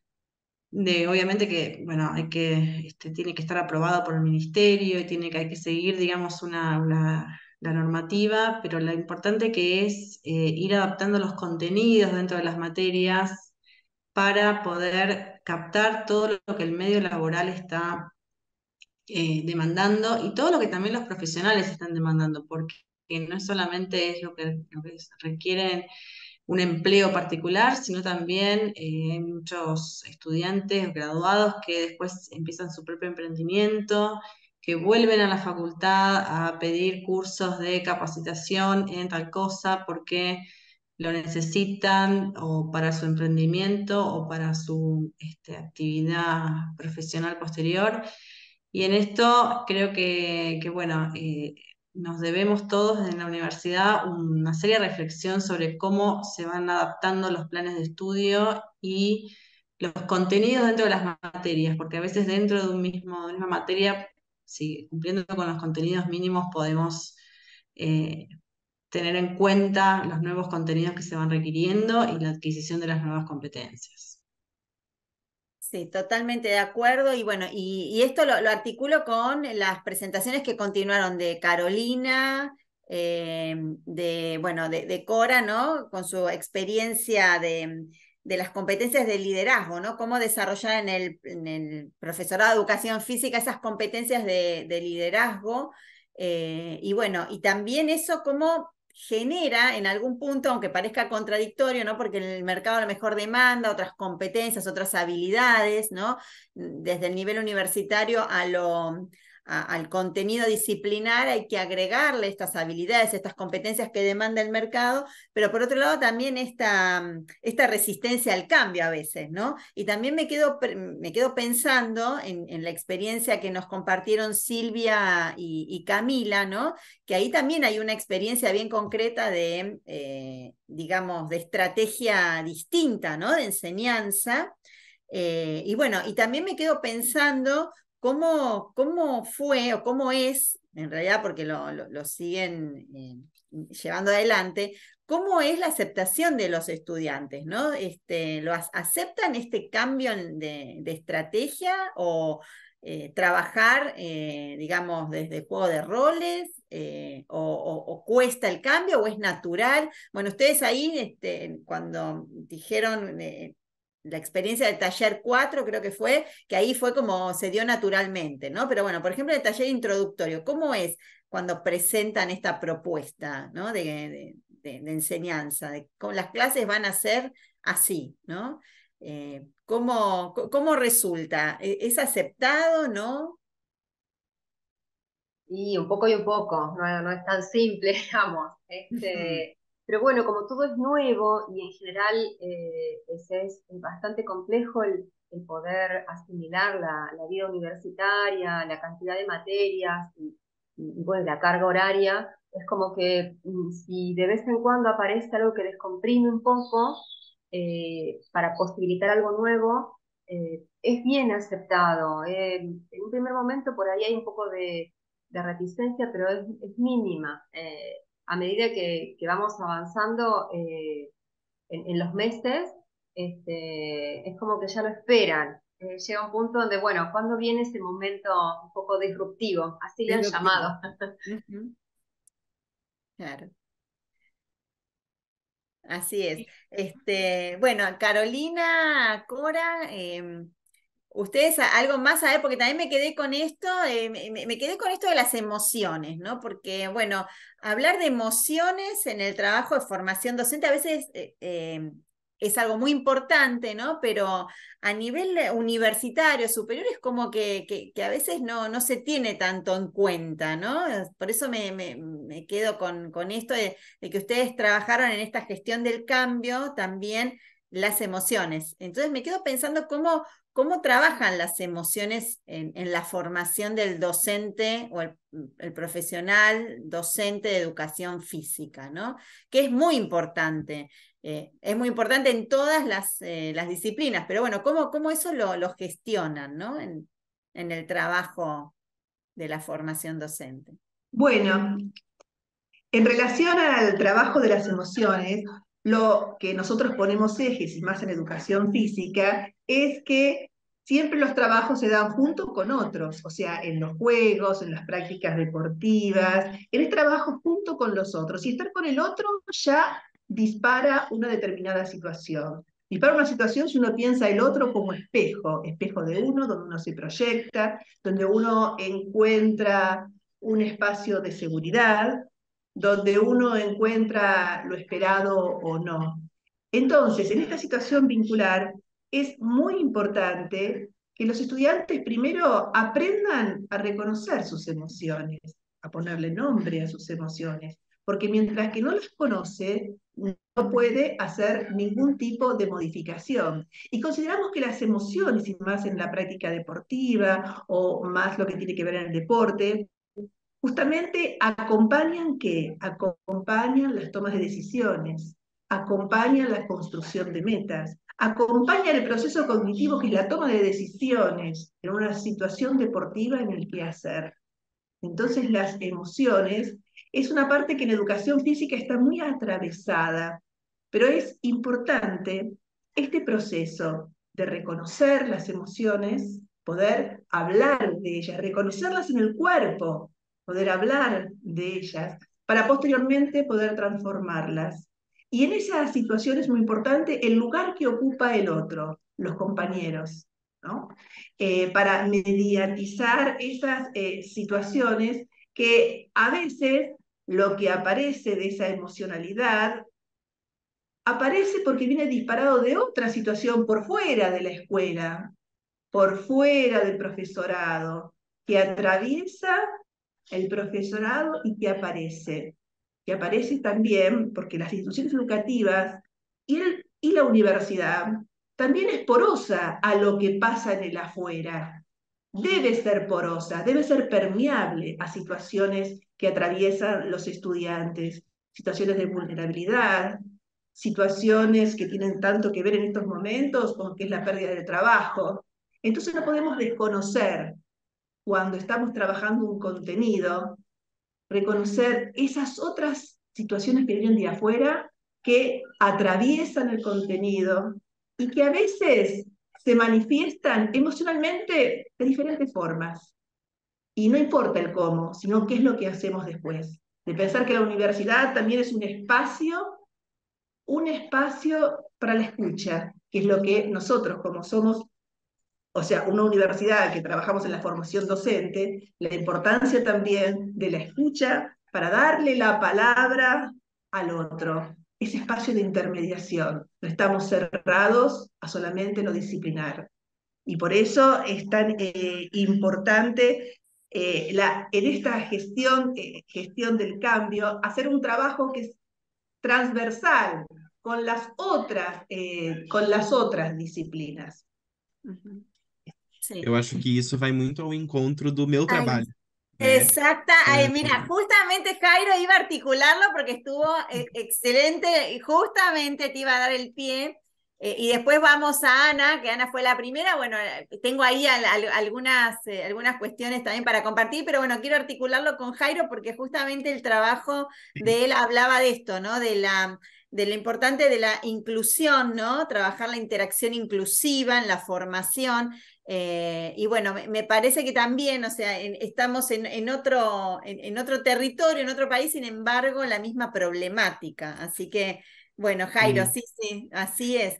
Speaker 3: de obviamente que, bueno, hay que, este, tiene que estar aprobado por el ministerio y tiene que, hay que seguir, digamos, una, una- la normativa, pero lo importante que es eh, ir adaptando los contenidos dentro de las materias para poder captar todo lo que el medio laboral está eh, demandando y todo lo que también los profesionales están demandando, porque no solamente es lo que, lo que requieren un empleo particular, sino también eh, hay muchos estudiantes graduados que después empiezan su propio emprendimiento, que vuelven a la facultad a pedir cursos de capacitación en tal cosa porque lo necesitan o para su emprendimiento o para su este, actividad profesional posterior. Y en esto creo que, que bueno, eh, nos debemos todos en la universidad una seria reflexión sobre cómo se van adaptando los planes de estudio y los contenidos dentro de las materias, porque a veces dentro de un mismo, de una misma materia, si cumpliendo con los contenidos mínimos, podemos eh, tener en cuenta los nuevos contenidos que se van requiriendo y la adquisición de las nuevas competencias.
Speaker 1: Sí, totalmente de acuerdo. Y bueno, y, y esto lo, lo articulo con las presentaciones que continuaron de Carolina, eh, de, bueno, de, de Cora, ¿no? Con su experiencia de, de las competencias de liderazgo, ¿no? Cómo desarrollar en el, en el profesorado de educación física esas competencias de, de liderazgo. Eh, y bueno, y también eso cómo genera en algún punto, aunque parezca contradictorio, ¿no? Porque el mercado a lo mejor demanda otras competencias, otras habilidades, ¿no? Desde el nivel universitario a lo, a, al contenido disciplinar hay que agregarle estas habilidades, estas competencias que demanda el mercado, pero por otro lado también esta, esta resistencia al cambio a veces, ¿no? Y también me quedo, me quedo pensando en, en la experiencia que nos compartieron Silvia y, y Camila, ¿no? Que ahí también hay una experiencia bien concreta de, eh, digamos, de estrategia distinta, ¿no? De enseñanza. Eh, y bueno, y también me quedo pensando cómo, cómo fue o cómo es, en realidad porque lo, lo, lo siguen eh, llevando adelante, cómo es la aceptación de los estudiantes, ¿no? Este, ¿lo aceptan este cambio de, de estrategia o eh, trabajar, eh, digamos, desde juego de roles? Eh, o, o, o cuesta el cambio o es natural? Bueno, ustedes ahí, este, cuando dijeron eh, la experiencia del taller cuatro, creo que fue, que ahí fue como se dio naturalmente, ¿no? Pero bueno, por ejemplo, el taller introductorio, ¿cómo es cuando presentan esta propuesta, ¿no? de, de, de, de enseñanza? De cómo las clases van a ser así, ¿no? Eh, ¿cómo, ¿Cómo resulta? ¿Es aceptado, no?
Speaker 6: Y un poco y un poco, no, no es tan simple, digamos. Este, pero bueno, como todo es nuevo y en general eh, es, es bastante complejo el, el poder asimilar la, la vida universitaria, la cantidad de materias y, y, bueno, la carga horaria, es como que mm, si de vez en cuando aparece algo que descomprime un poco eh, para posibilitar algo nuevo, eh, es bien aceptado. Eh, en un primer momento por ahí hay un poco de de reticencia, pero es, es mínima. Eh, a medida que, que vamos avanzando eh, en, en los meses, este, es como que ya lo esperan. Eh, llega un punto donde, bueno, ¿cuándo viene ese momento un poco disruptivo? Así le han
Speaker 1: Disruptivo.
Speaker 6: llamado.
Speaker 1: Ujú. Claro, así es. Este, bueno, Carolina, Cora, em, ustedes a- algo más a ver, porque también me quedé con esto, eh, me, me- me quedé con esto de las emociones, ¿no? Porque, bueno, hablar de emociones en el trabajo de formación docente a veces eh, eh, es algo muy importante, ¿no? Pero a nivel eh, universitario, superior, es como que, que, que a veces no, no se tiene tanto en cuenta, ¿no? Por eso me, me, me quedo con, con esto de, de que ustedes trabajaron en esta gestión del cambio, también las emociones. Entonces me quedo pensando cómo ¿cómo trabajan las emociones en, en la formación del docente o el, el profesional docente de educación física, ¿no? Que es muy importante, eh, es muy importante en todas las, eh, las disciplinas, pero bueno, ¿cómo, cómo eso lo, lo gestionan, ¿no? En, en el trabajo de la formación docente.
Speaker 5: Bueno, en relación al trabajo de las emociones, lo que nosotros ponemos ejes, y más en educación física, es que siempre los trabajos se dan junto con otros, o sea, en los juegos, en las prácticas deportivas, en el trabajo junto con los otros. Y estar con el otro ya dispara una determinada situación. Dispara una situación si uno piensa el otro como espejo, espejo de uno, donde uno se proyecta, donde uno encuentra un espacio de seguridad, donde uno encuentra lo esperado o no. Entonces, en esta situación vincular, es muy importante que los estudiantes primero aprendan a reconocer sus emociones, a ponerle nombre a sus emociones, porque mientras que no las conoce, no puede hacer ningún tipo de modificación. Y consideramos que las emociones, y más en la práctica deportiva, o más lo que tiene que ver en el deporte, justamente acompañan ¿qué? Acompañan las tomas de decisiones, acompañan la construcción de metas, acompañan el proceso cognitivo que es la toma de decisiones en una situación deportiva en el que hacer. Entonces las emociones es una parte que en educación física está muy atravesada, pero es importante este proceso de reconocer las emociones, poder hablar de ellas, reconocerlas en el cuerpo, poder hablar de ellas, para posteriormente poder transformarlas. Y en esa situación es muy importante el lugar que ocupa el otro, los compañeros, ¿no? Eh, para mediatizar esas eh, situaciones que a veces lo que aparece de esa emocionalidad aparece porque viene disparado de otra situación por fuera de la escuela, por fuera del profesorado, que atraviesa el profesorado y que aparece. Que aparece también porque las instituciones educativas y, el, y la universidad también es porosa a lo que pasa en el afuera. Debe ser porosa, debe ser permeable a situaciones que atraviesan los estudiantes, situaciones de vulnerabilidad, situaciones que tienen tanto que ver en estos momentos con que es la pérdida del trabajo. Entonces no podemos desconocer cuando estamos trabajando un contenido, reconocer esas otras situaciones que vienen de afuera, que atraviesan el contenido y que a veces se manifiestan emocionalmente de diferentes formas. Y no importa el cómo, sino qué es lo que hacemos después. De pensar que la universidad también es un espacio, un espacio para la escucha, que es lo que nosotros, como somos, o sea, una universidad que trabajamos en la formación docente, la importancia también de la escucha para darle la palabra al otro, ese espacio de intermediación. No estamos cerrados a solamente lo disciplinar. Y por eso es tan eh, importante eh, la, en esta gestión, eh, gestión del cambio, hacer un trabajo que es transversal con las otras, eh, con las otras disciplinas.
Speaker 1: Uhum. Sim.
Speaker 8: Eu acho que isso vai muito ao encontro do meu
Speaker 1: Ay,
Speaker 8: trabalho, né?
Speaker 1: exacta, ay, mira, justamente Jairo iba a articularlo porque estuvo eh, excelente y justamente te iba a dar el pie Eh, y después vamos a Ana, que Ana fue la primera. Bueno, tengo ahí al, al, algunas, eh, algunas cuestiones también para compartir, pero bueno, quiero articularlo con Jairo porque justamente el trabajo de él hablaba de esto, ¿no? De la, de lo importante de la inclusión, ¿no? Trabajar la interacción inclusiva en la formación. Eh, y bueno, me, me, parece que también, o sea, en, estamos en, en, otro, en, en otro territorio, en otro país, sin embargo, la misma problemática. Así que, bueno, Jairo,
Speaker 8: Sim.
Speaker 1: sí, sí, así es.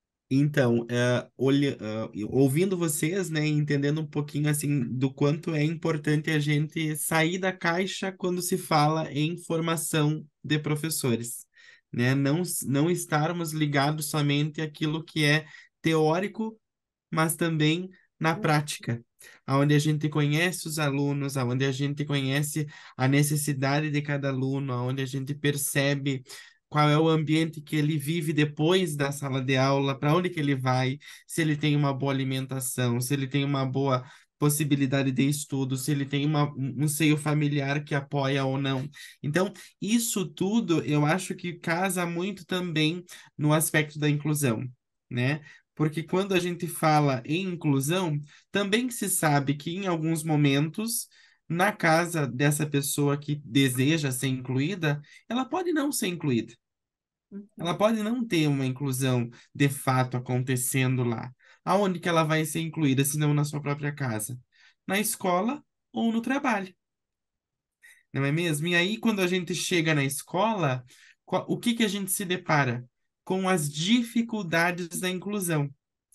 Speaker 8: Então, é, olha, é, ouvindo vocês, né, entendendo um pouquinho assim do quanto é importante a gente sair da caixa quando se fala em formação de professores, né? Não, não estarmos ligados somente àquilo que é teórico, mas também na prática, onde a gente conhece os alunos, onde a gente conhece a necessidade de cada aluno, onde a gente percebe qual é o ambiente que ele vive depois da sala de aula, para onde que ele vai, se ele tem uma boa alimentação, se ele tem uma boa possibilidade de estudo, se ele tem uma, um seio familiar que apoia ou não. Então, isso tudo eu acho que casa muito também no aspecto da inclusão, né? Porque quando a gente fala em inclusão, também se sabe que em alguns momentos, na casa dessa pessoa que deseja ser incluída, ela pode não ser incluída. Ela pode não ter uma inclusão de fato acontecendo lá. Aonde que ela vai ser incluída, se não na sua própria casa? Na escola ou no trabalho. Não é mesmo? E aí, quando a gente chega na escola, qual- o que que a gente se depara? Com as dificuldades da inclusão.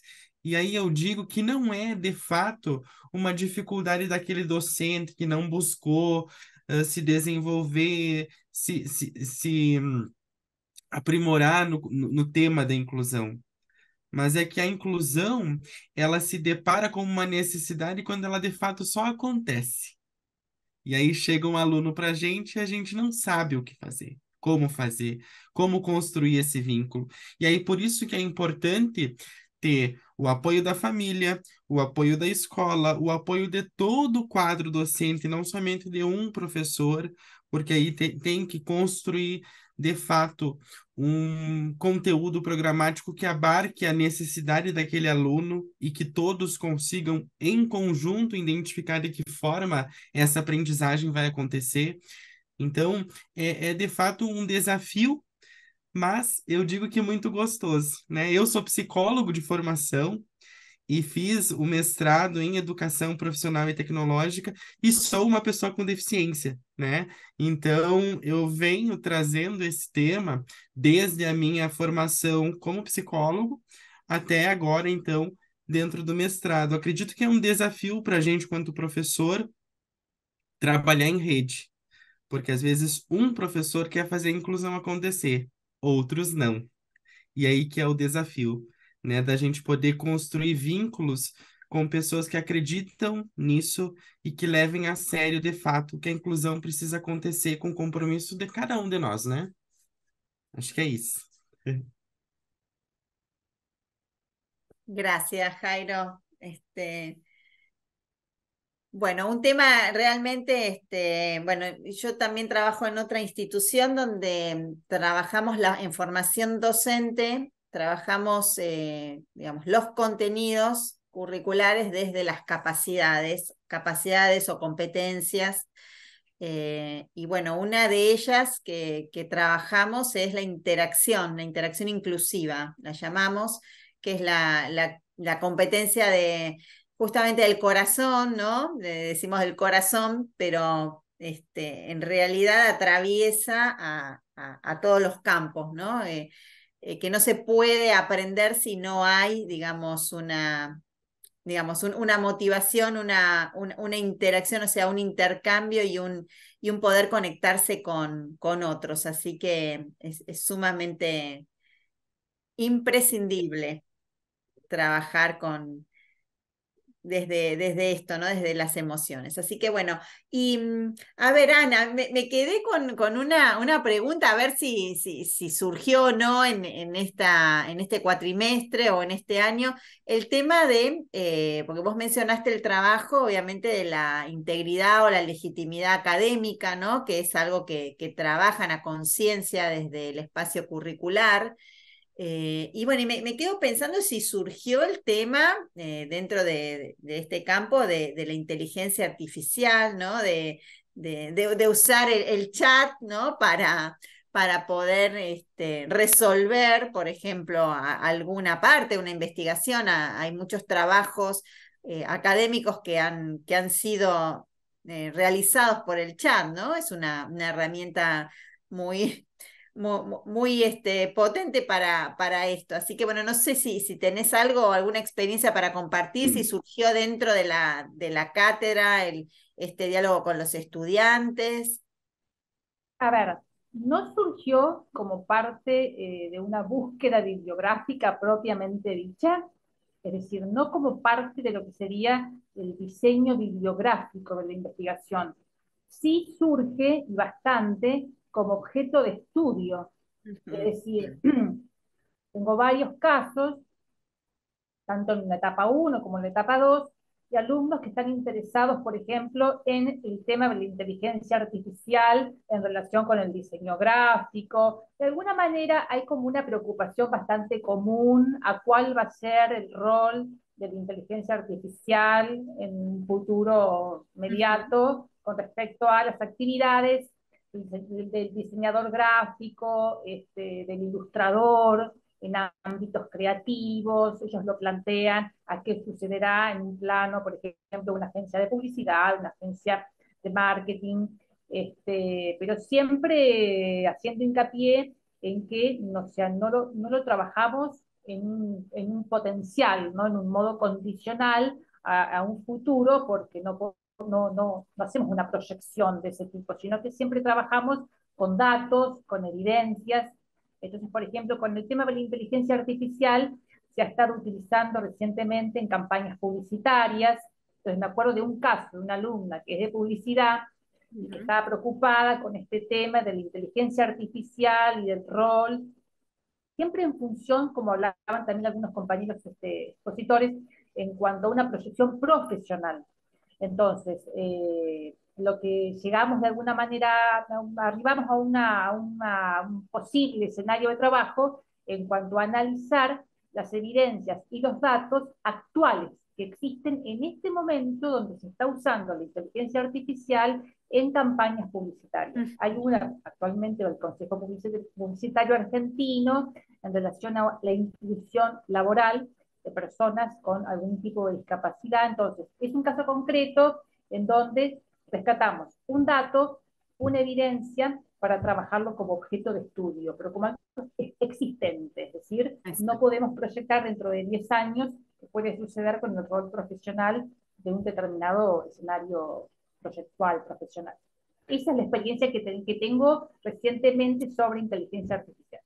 Speaker 8: E aí eu digo que não é, de fato, uma dificuldade daquele docente que não buscou uh, se desenvolver, se, se, se hum, aprimorar no, no, no tema da inclusão. Mas é que a inclusão, ela se depara com uma necessidade quando ela, de fato, só acontece. E aí chega um aluno para a gente e a gente não sabe o que fazer, como fazer, como construir esse vínculo. E aí por isso que é importante ter o apoio da família, o apoio da escola, o apoio de todo o quadro docente, não somente de um professor, porque aí tem, tem que construir, de fato, um conteúdo programático que abarque a necessidade daquele aluno e que todos consigam, em conjunto, identificar de que forma essa aprendizagem vai acontecer. Então, é, é de fato um desafio, mas eu digo que muito gostoso, né? Eu sou psicólogo de formação e fiz o mestrado em educação profissional e tecnológica e sou uma pessoa com deficiência, né? Então, eu venho trazendo esse tema desde a minha formação como psicólogo até agora, então, dentro do mestrado. Acredito que é um desafio para a gente, quanto professor, trabalhar em rede, porque às vezes um professor quer fazer a inclusão acontecer, outros não. E aí que é o desafio, né, da gente poder construir vínculos com pessoas que acreditam nisso e que levem a sério, de fato, que a inclusão precisa acontecer com o compromisso de cada um de nós, né? Acho que é isso.
Speaker 1: Gracias, Jairo. Este, bueno, un tema realmente, este, bueno, yo también trabajo en otra institución donde trabajamos la, en formación docente, trabajamos, eh, digamos, los contenidos curriculares desde las capacidades, capacidades o competencias. Eh, y bueno, una de ellas que, que trabajamos es la interacción, la interacción inclusiva, la llamamos, que es la, la, la competencia de justamente del corazón, ¿no? Le decimos del corazón, pero este, en realidad atraviesa a, a, a todos los campos, ¿no? Eh, eh, que no se puede aprender si no hay, digamos, una, digamos, un, una motivación, una, un, una interacción, o sea, un intercambio y un, y un poder conectarse con, con otros. Así que es, es sumamente imprescindible trabajar con, desde, desde esto, ¿no? Desde las emociones. Así que bueno, y a ver, Ana, me, me quedé con, con una, una pregunta, a ver si, si, si surgió o no en, en, esta, en este cuatrimestre o en este año, el tema de, eh, porque vos mencionaste el trabajo, obviamente, de la integridad o la legitimidad académica, ¿no? Que es algo que, que trabajan a conciencia desde el espacio curricular. Eh, y bueno, y me, me quedo pensando si surgió el tema eh, dentro de, de este campo de, de la inteligencia artificial, ¿no? De, de, de, de usar el, el chat, ¿no? Para, para poder este, resolver, por ejemplo, a, a alguna parte, una investigación. A, hay muchos trabajos eh, académicos que han, que han sido eh, realizados por el chat, ¿no? Es una, una herramienta muy muy, muy este, potente para, para esto. Así que bueno, no sé si, si tenés algo, alguna experiencia para compartir, si surgió dentro de la, de la cátedra el, este diálogo con los estudiantes.
Speaker 2: A ver, no surgió como parte eh, de una búsqueda bibliográfica propiamente dicha, es decir, no como parte de lo que sería el diseño bibliográfico de la investigación. Sí surge y bastante como objeto de estudio, es decir, tengo varios casos, tanto en la etapa uno como en la etapa dos, de alumnos que están interesados, por ejemplo, en el tema de la inteligencia artificial en relación con el diseño gráfico. De alguna manera hay como una preocupación bastante común a cuál va a ser el rol de la inteligencia artificial en un futuro inmediato con respecto a las actividades del diseñador gráfico, este, del ilustrador, en ámbitos creativos. Ellos lo plantean a qué sucederá en un plano, por ejemplo, una agencia de publicidad, una agencia de marketing, este, pero siempre haciendo hincapié en que no, o sea, no, lo, no lo trabajamos en un, en un potencial, ¿no? En un modo condicional a, a un futuro, porque no, no, no, no hacemos una proyección de ese tipo, sino que siempre trabajamos con datos, con evidencias. Entonces, por ejemplo, con el tema de la inteligencia artificial se ha estado utilizando recientemente en campañas publicitarias. Entonces, me acuerdo de un caso de una alumna que es de publicidad y que estaba preocupada con este tema de la inteligencia artificial y del rol, siempre en función, como hablaban también algunos compañeros este, expositores, en cuanto a una proyección profesional. Entonces, eh, lo que llegamos de alguna manera, arribamos a, una, a, una, a un posible escenario de trabajo en cuanto a analizar las evidencias y los datos actuales que existen en este momento donde se está usando la inteligencia artificial en campañas publicitarias. Hay una actualmente del Consejo Publicitario Argentino en relación a la inclusión laboral de personas con algún tipo de discapacidad. Entonces, es un caso concreto en donde rescatamos un dato, una evidencia para trabajarlo como objeto de estudio, pero como algo existente, es decir, no podemos proyectar dentro de diez años qué puede suceder con el rol profesional de un determinado escenario proyectual, profesional. Esa es la experiencia que, te, que tengo recientemente sobre inteligencia artificial.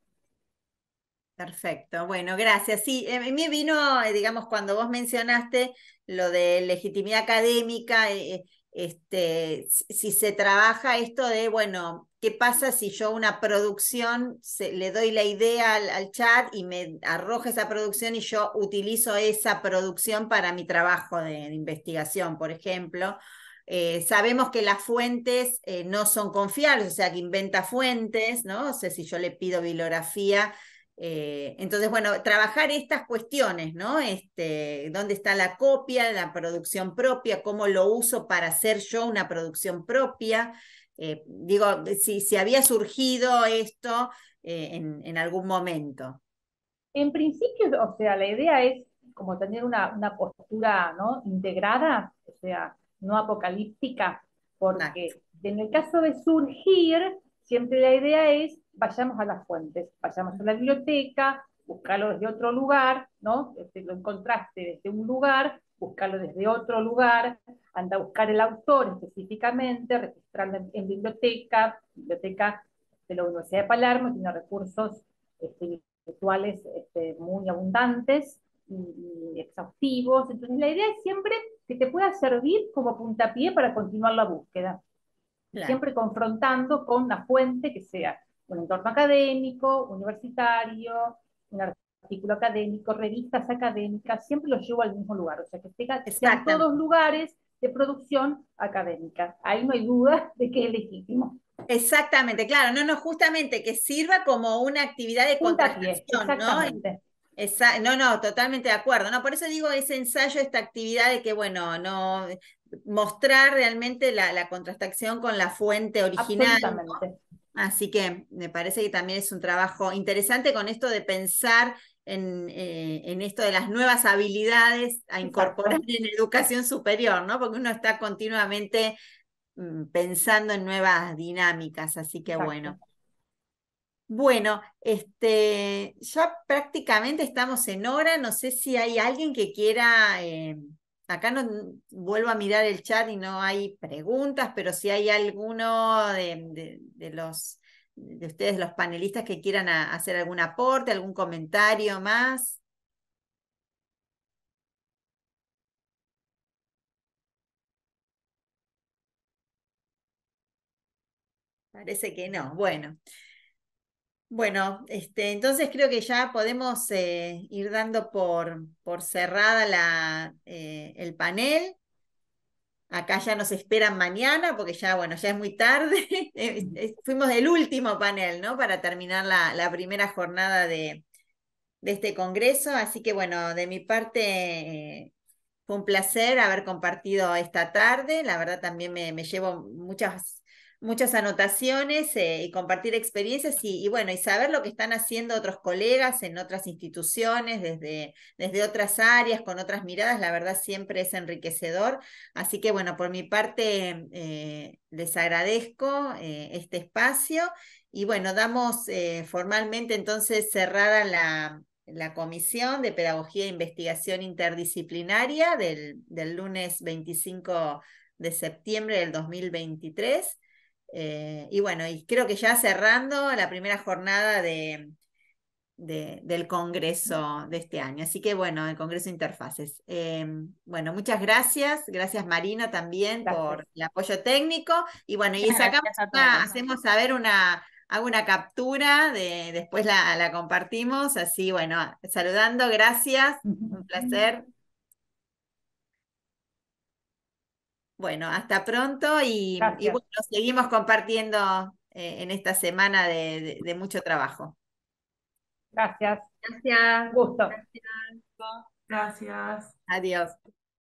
Speaker 1: Perfecto, bueno, gracias. Sí, a mí me vino, eh, digamos, cuando vos mencionaste lo de legitimidad académica, eh, este, si se trabaja esto de, bueno, ¿qué pasa si yo una producción se, le doy la idea al, al chat y me arroja esa producción y yo utilizo esa producción para mi trabajo de, de investigación, por ejemplo? Eh, sabemos que las fuentes eh, no son confiables, o sea, que inventa fuentes, ¿no? O sea, si yo le pido bibliografía. Eh, entonces, bueno, trabajar estas cuestiones, ¿no? Este, ¿dónde está la copia, la producción propia? ¿Cómo lo uso para hacer yo una producción propia? Eh, digo, si, si había surgido esto eh, en, en algún momento.
Speaker 2: En principio, o sea, la idea es como tener una, una postura, ¿no?, integrada, o sea, no apocalíptica, porque en el caso de surgir, siempre la idea es vayamos a las fuentes, vayamos a la biblioteca, buscarlo desde otro lugar, ¿no? Este, lo encontraste desde un lugar, buscarlo desde otro lugar, anda a buscar el autor específicamente, registrarlo en, en biblioteca, biblioteca de la Universidad de Palermo, tiene recursos este, virtuales este, muy abundantes y, y exhaustivos. Entonces la idea es siempre que te pueda servir como puntapié para continuar la búsqueda. Claro. Siempre confrontando con una fuente que sea un entorno académico, universitario, un artículo académico, revistas académicas, siempre los llevo al mismo lugar, o sea, que tenga, sean todos lugares de producción académica. Ahí no hay duda de que es legítimo.
Speaker 1: Exactamente, claro, no, no, justamente que sirva como una actividad de
Speaker 2: Puntapié,
Speaker 1: contrastación, ¿no?
Speaker 2: exactamente.
Speaker 1: Esa- no, no, totalmente de acuerdo, ¿no? Por eso digo ese ensayo, esta actividad de que, bueno, no mostrar realmente la, la contrastación con la fuente original, ¿no?
Speaker 2: Absolutamente.
Speaker 1: Así que me parece que también es un trabajo interesante con esto de pensar en, eh, en esto de las nuevas habilidades a incorporar
Speaker 2: Exacto.
Speaker 1: en educación superior, ¿no? Porque uno está continuamente mm, pensando en nuevas dinámicas, así que
Speaker 2: Exacto.
Speaker 1: bueno. Bueno, este, ya prácticamente estamos en hora, no sé si hay alguien que quiera, eh, acá no vuelvo a mirar el chat y no hay preguntas, pero si hay alguno de, de- de los de ustedes, los panelistas, que quieran a- hacer algún aporte, algún comentario más. Parece que no. Bueno. Bueno, este, entonces creo que ya podemos eh, ir dando por, por cerrada la, eh, el panel. Acá ya nos esperan mañana porque ya, bueno, ya es muy tarde. Eh, eh, Fuimos el último panel, ¿no? Para terminar la, la primera jornada de, de este congreso. Así que, bueno, de mi parte, eh, fue un placer haber compartido esta tarde. La verdad también me, me llevo muchas, muchas anotaciones eh, y compartir experiencias y, y bueno, y saber lo que están haciendo otros colegas en otras instituciones, desde, desde otras áreas, con otras miradas. La verdad siempre es enriquecedor. Así que bueno, por mi parte eh, les agradezco eh, este espacio y bueno, damos eh, formalmente entonces cerrada la la Comisión de Pedagogía e Investigación Interdisciplinaria del, del lunes veinticinco de septiembre del dos mil veintitrés. Eh, y bueno, y creo que ya cerrando la primera jornada de, de, del Congreso de este año. Así que bueno, el Congreso Interfaces. Eh, bueno, muchas gracias. Gracias Marina también por
Speaker 2: Gracias.
Speaker 1: el apoyo técnico. Y bueno, y
Speaker 4: Muchas
Speaker 1: sacamos
Speaker 4: gracias a
Speaker 1: una,
Speaker 4: todos.
Speaker 1: hacemos saber una, hago una captura, de, después la, la compartimos. Así, bueno, saludando, gracias. Un placer. Bueno, hasta pronto y, y
Speaker 2: Gracias.
Speaker 1: bueno, seguimos compartiendo eh, en esta semana de, de de mucho trabajo.
Speaker 2: Gracias.
Speaker 6: Gracias.
Speaker 2: Un gusto.
Speaker 6: Gracias.
Speaker 7: Gracias.
Speaker 1: Adiós.